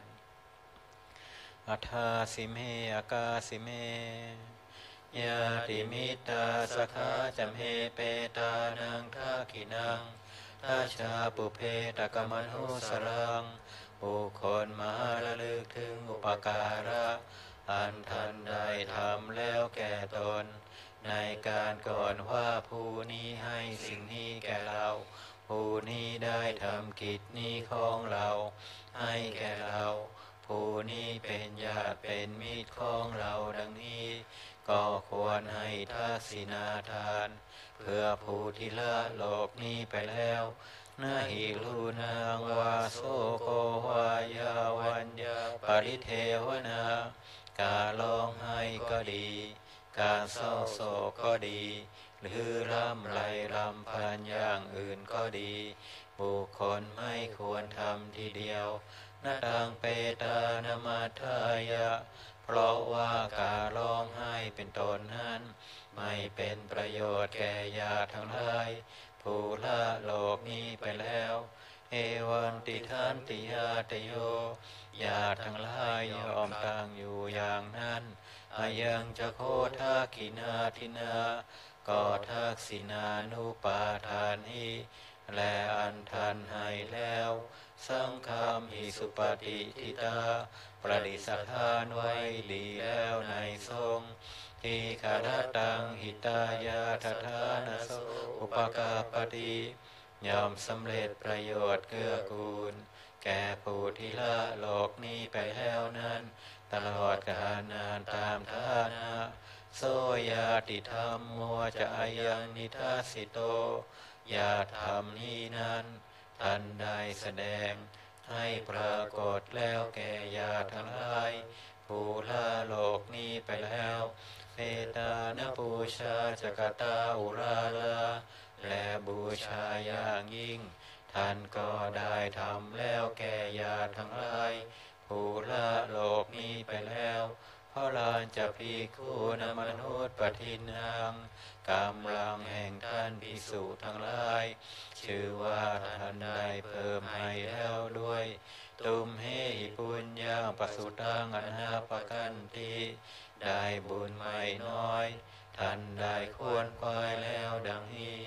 อัฏฐาสิเมอากาสิเมยาติมิตาสขาจำเฮเปตานังทักขินังทัชชาปุเพตกมโนสรังบุคคลมาระลึกถึงอุปการะอันท่านได้ทำแล้วแก่ตนในการก่อนว่าผู้นี้ให้สิ่งนี้แก่เราผู้นี้ได้ทำกิจนี้ของเราให้แก่เราผู้นี้เป็นญาติเป็นมิตรของเราดังนี้ก็ควรให้ทักษิณาทานเพื่อผู้ที่ละโลกนี้ไปแล้วนาหิรูนางวาโสโกวายาวันยาปริเทวนาการร้องไห้ก็ดีการเศร้าโศกก็ดีหรือร่ำไรรำพันอย่างอื่นก็ดีบุคคลไม่ควรทำทีเดียวนาตังเปตานามาทายะเพราะว่าการร้องไห้เป็นต้นนั้นไม่เป็นประโยชน์แก่ญาติทั้งหลายผู้ละโลกนี้ไปแล้วเอวันติทันติยาตโยญาติทั้งหลายยอมตั้งอยู่อย่างนั้นอายังจะโคทักขินาทินาก็ทักษินานุปาทานิและอันทันให้แล้วสังฆามหิสุปฏิทิตาประดิษฐานไว้ดีแล้วในทรงทีฆารตังหิตายาทธานโสอุปกาปติย่อมสำเร็จประโยชน์เกื้อกูลแก่ผู้ที่ละโลกนี้ไปแล้วนั้นตลอดกาลนานตามฐานะโสยาติธรรมโมจะอายังนิทัสสิโตญาติธรรมนี้นั้นท่านได้แสดงให้ปรากฏแล้วแก่ญาติทั้งหลายผู้ละโลกนี้ไปแล้วเปตานปูชาจักตาอุราลาและบูชาอย่างยิ่งท่านก็ได้ทำแล้วแก่ญาติทั้งหลายผู้ละโลกนี้ไปแล้วเพราะลานจะภิกขุนมนุษย์ปทินังกำลังแห่งท่านภิกษุทั้งหลายชื่อว่าท่านได้เพิ่มให้แล้วด้วยตุมเฮหิปุญญาปสุตังอนาปกันติได้บุญไม่น้อยท่านได้ควรควายแล้วดังนี้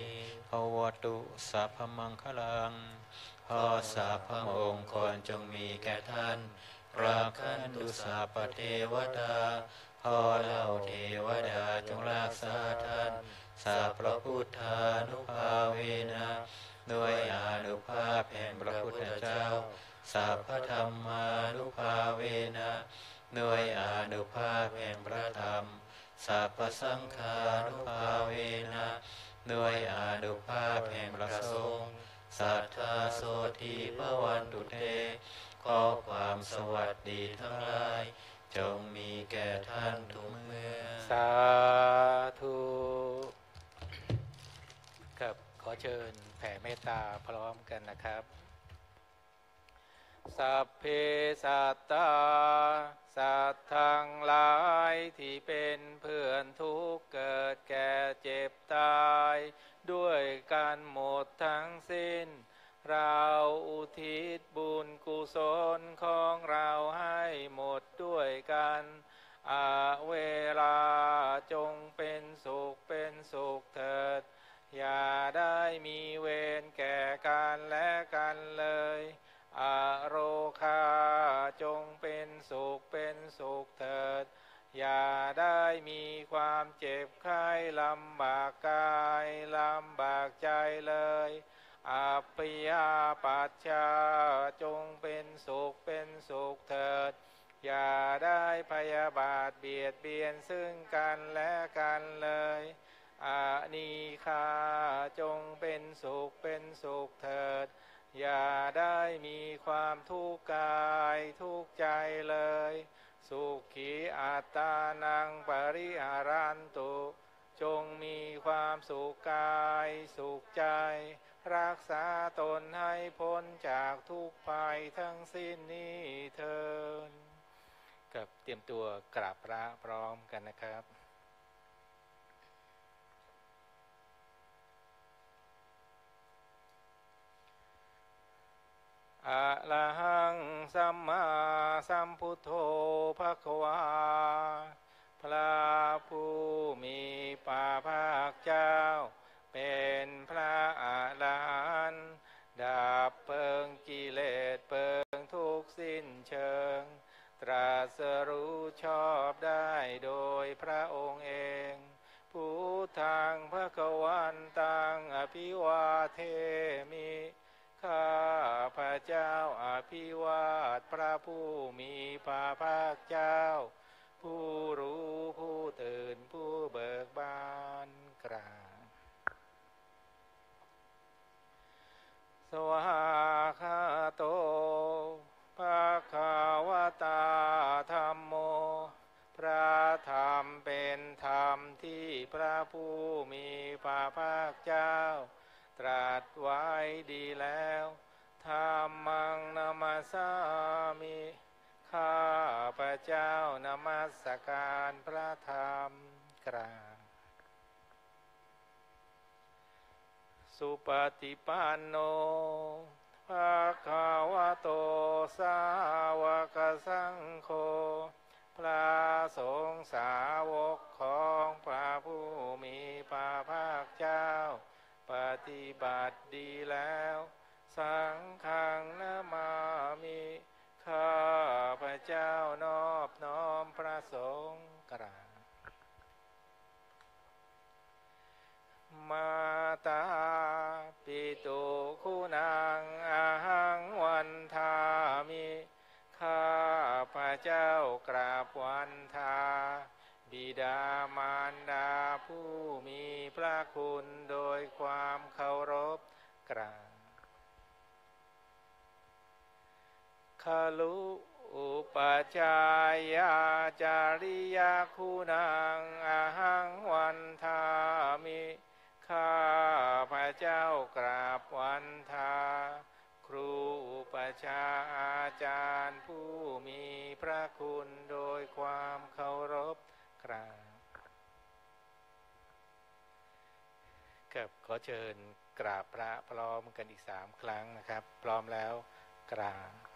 ภวตุสัพพมังคลังขอสัพพมงคลจงมีแก่ท่านราคันตุสัพพเทวดาขอเหล่าเทวดาจงรักษาท่านสัพพะพุทธานุภาเวนะด้วยอานุภาพแห่งพระพุทธเจ้าสัพพธรรมานุภาเวนะด้วยอานุภาพแห่งพระธรรมสัพพสังฆานุภาเวนะด้วยอานุภาพแห่งพระสงฆ์สัทธาโสธีภวันตุเตขอความสวัสดีทั้งหลายจงมีแก่ท่านทุกเมื่อสาธุครับขอเชิญแผ่เมตตาพร้อมกันนะครับสัพเพสัตตาสัตว์ทั้งหลายที่เป็นเพื่อนทุกข์เกิดแก่เจ็บตายด้วยกันหมดทั้งสิ้นเราอุทิศบุญกุศลของเราให้หมดด้วยกันอาเวลาจงเป็นสุขเป็นสุขเถิดอย่าได้มีเวรแก่กันและกันเลยอโรคาจงเป็นสุขเป็นสุขเถิดอย่าได้มีความเจ็บไข้ลำบากกายลำบากใจเลยอัปปยาปัชชาจงเป็นสุขเป็นสุขเถิดอย่าได้พยาบาทเบียดเบียนซึ่งกันและกันเลยอานีคาจงเป็นสุขเป็นสุขเถิดอย่าได้มีความทุกข์กายทุกข์ใจเลยสุขีอัตตานังปริหารันตุจงมีความสุขกายสุขใจรักษาตนให้พ้นจากทุกภัยทั้งสิ้นนี้เถิดกับเตรียมตัวกราบพระพร้อมกันนะครับอะระหังสัมมาสัมพุทโธภควาพระผู้มีพระภาคเจ้าเป็นพระอรหันต์ดับเพลิงกิเลสเพลิงทุกข์สิ้นเชิงตรัสรู้ชอบได้โดยพระองค์เองพุทธังภควันตังอภิวาเทมิข้าพระเจ้าอภิวาทพระผู้มีพระภาคเจ้าผู้รู้ผู้ตื่นผู้เบิกบานกราบสวากขาโตภะคะวะตาธัมโมพระธรรมเป็นธรรมที่พระผู้มีพระภาคเจ้าตรัสไว้ดีแล้วธัมมังนามัสสามิข้าพระเจ้านมัสการพระธรรมกราบสุปฏิปันโนภะคะวะโตสาวกสังโฆพระสงฆ์สาวกของพระผู้มีพระภาคเจ้าปฏิบัติดีแล้วสังฆังนามามิข้าพระเจ้านอบน้อมพระสงฆ์กราบมาตาปิตุคุณังอาหังวันทามิข้าพระเจ้ากราบวันทาบิดามารดาผู้มีพระคุณโดยความเคารพกราบคาลุอุปชายาจาริยาคุณังอาหังวันทามิข้าพระเจ้ากราบวันทาครูอุปชาอาจารย์ผู้มีพระคุณโดยความเคารพกราบกับขอเชิญกราบพระพร้อมกันอีกสามครั้งนะครับพร้อมแล้วกราบ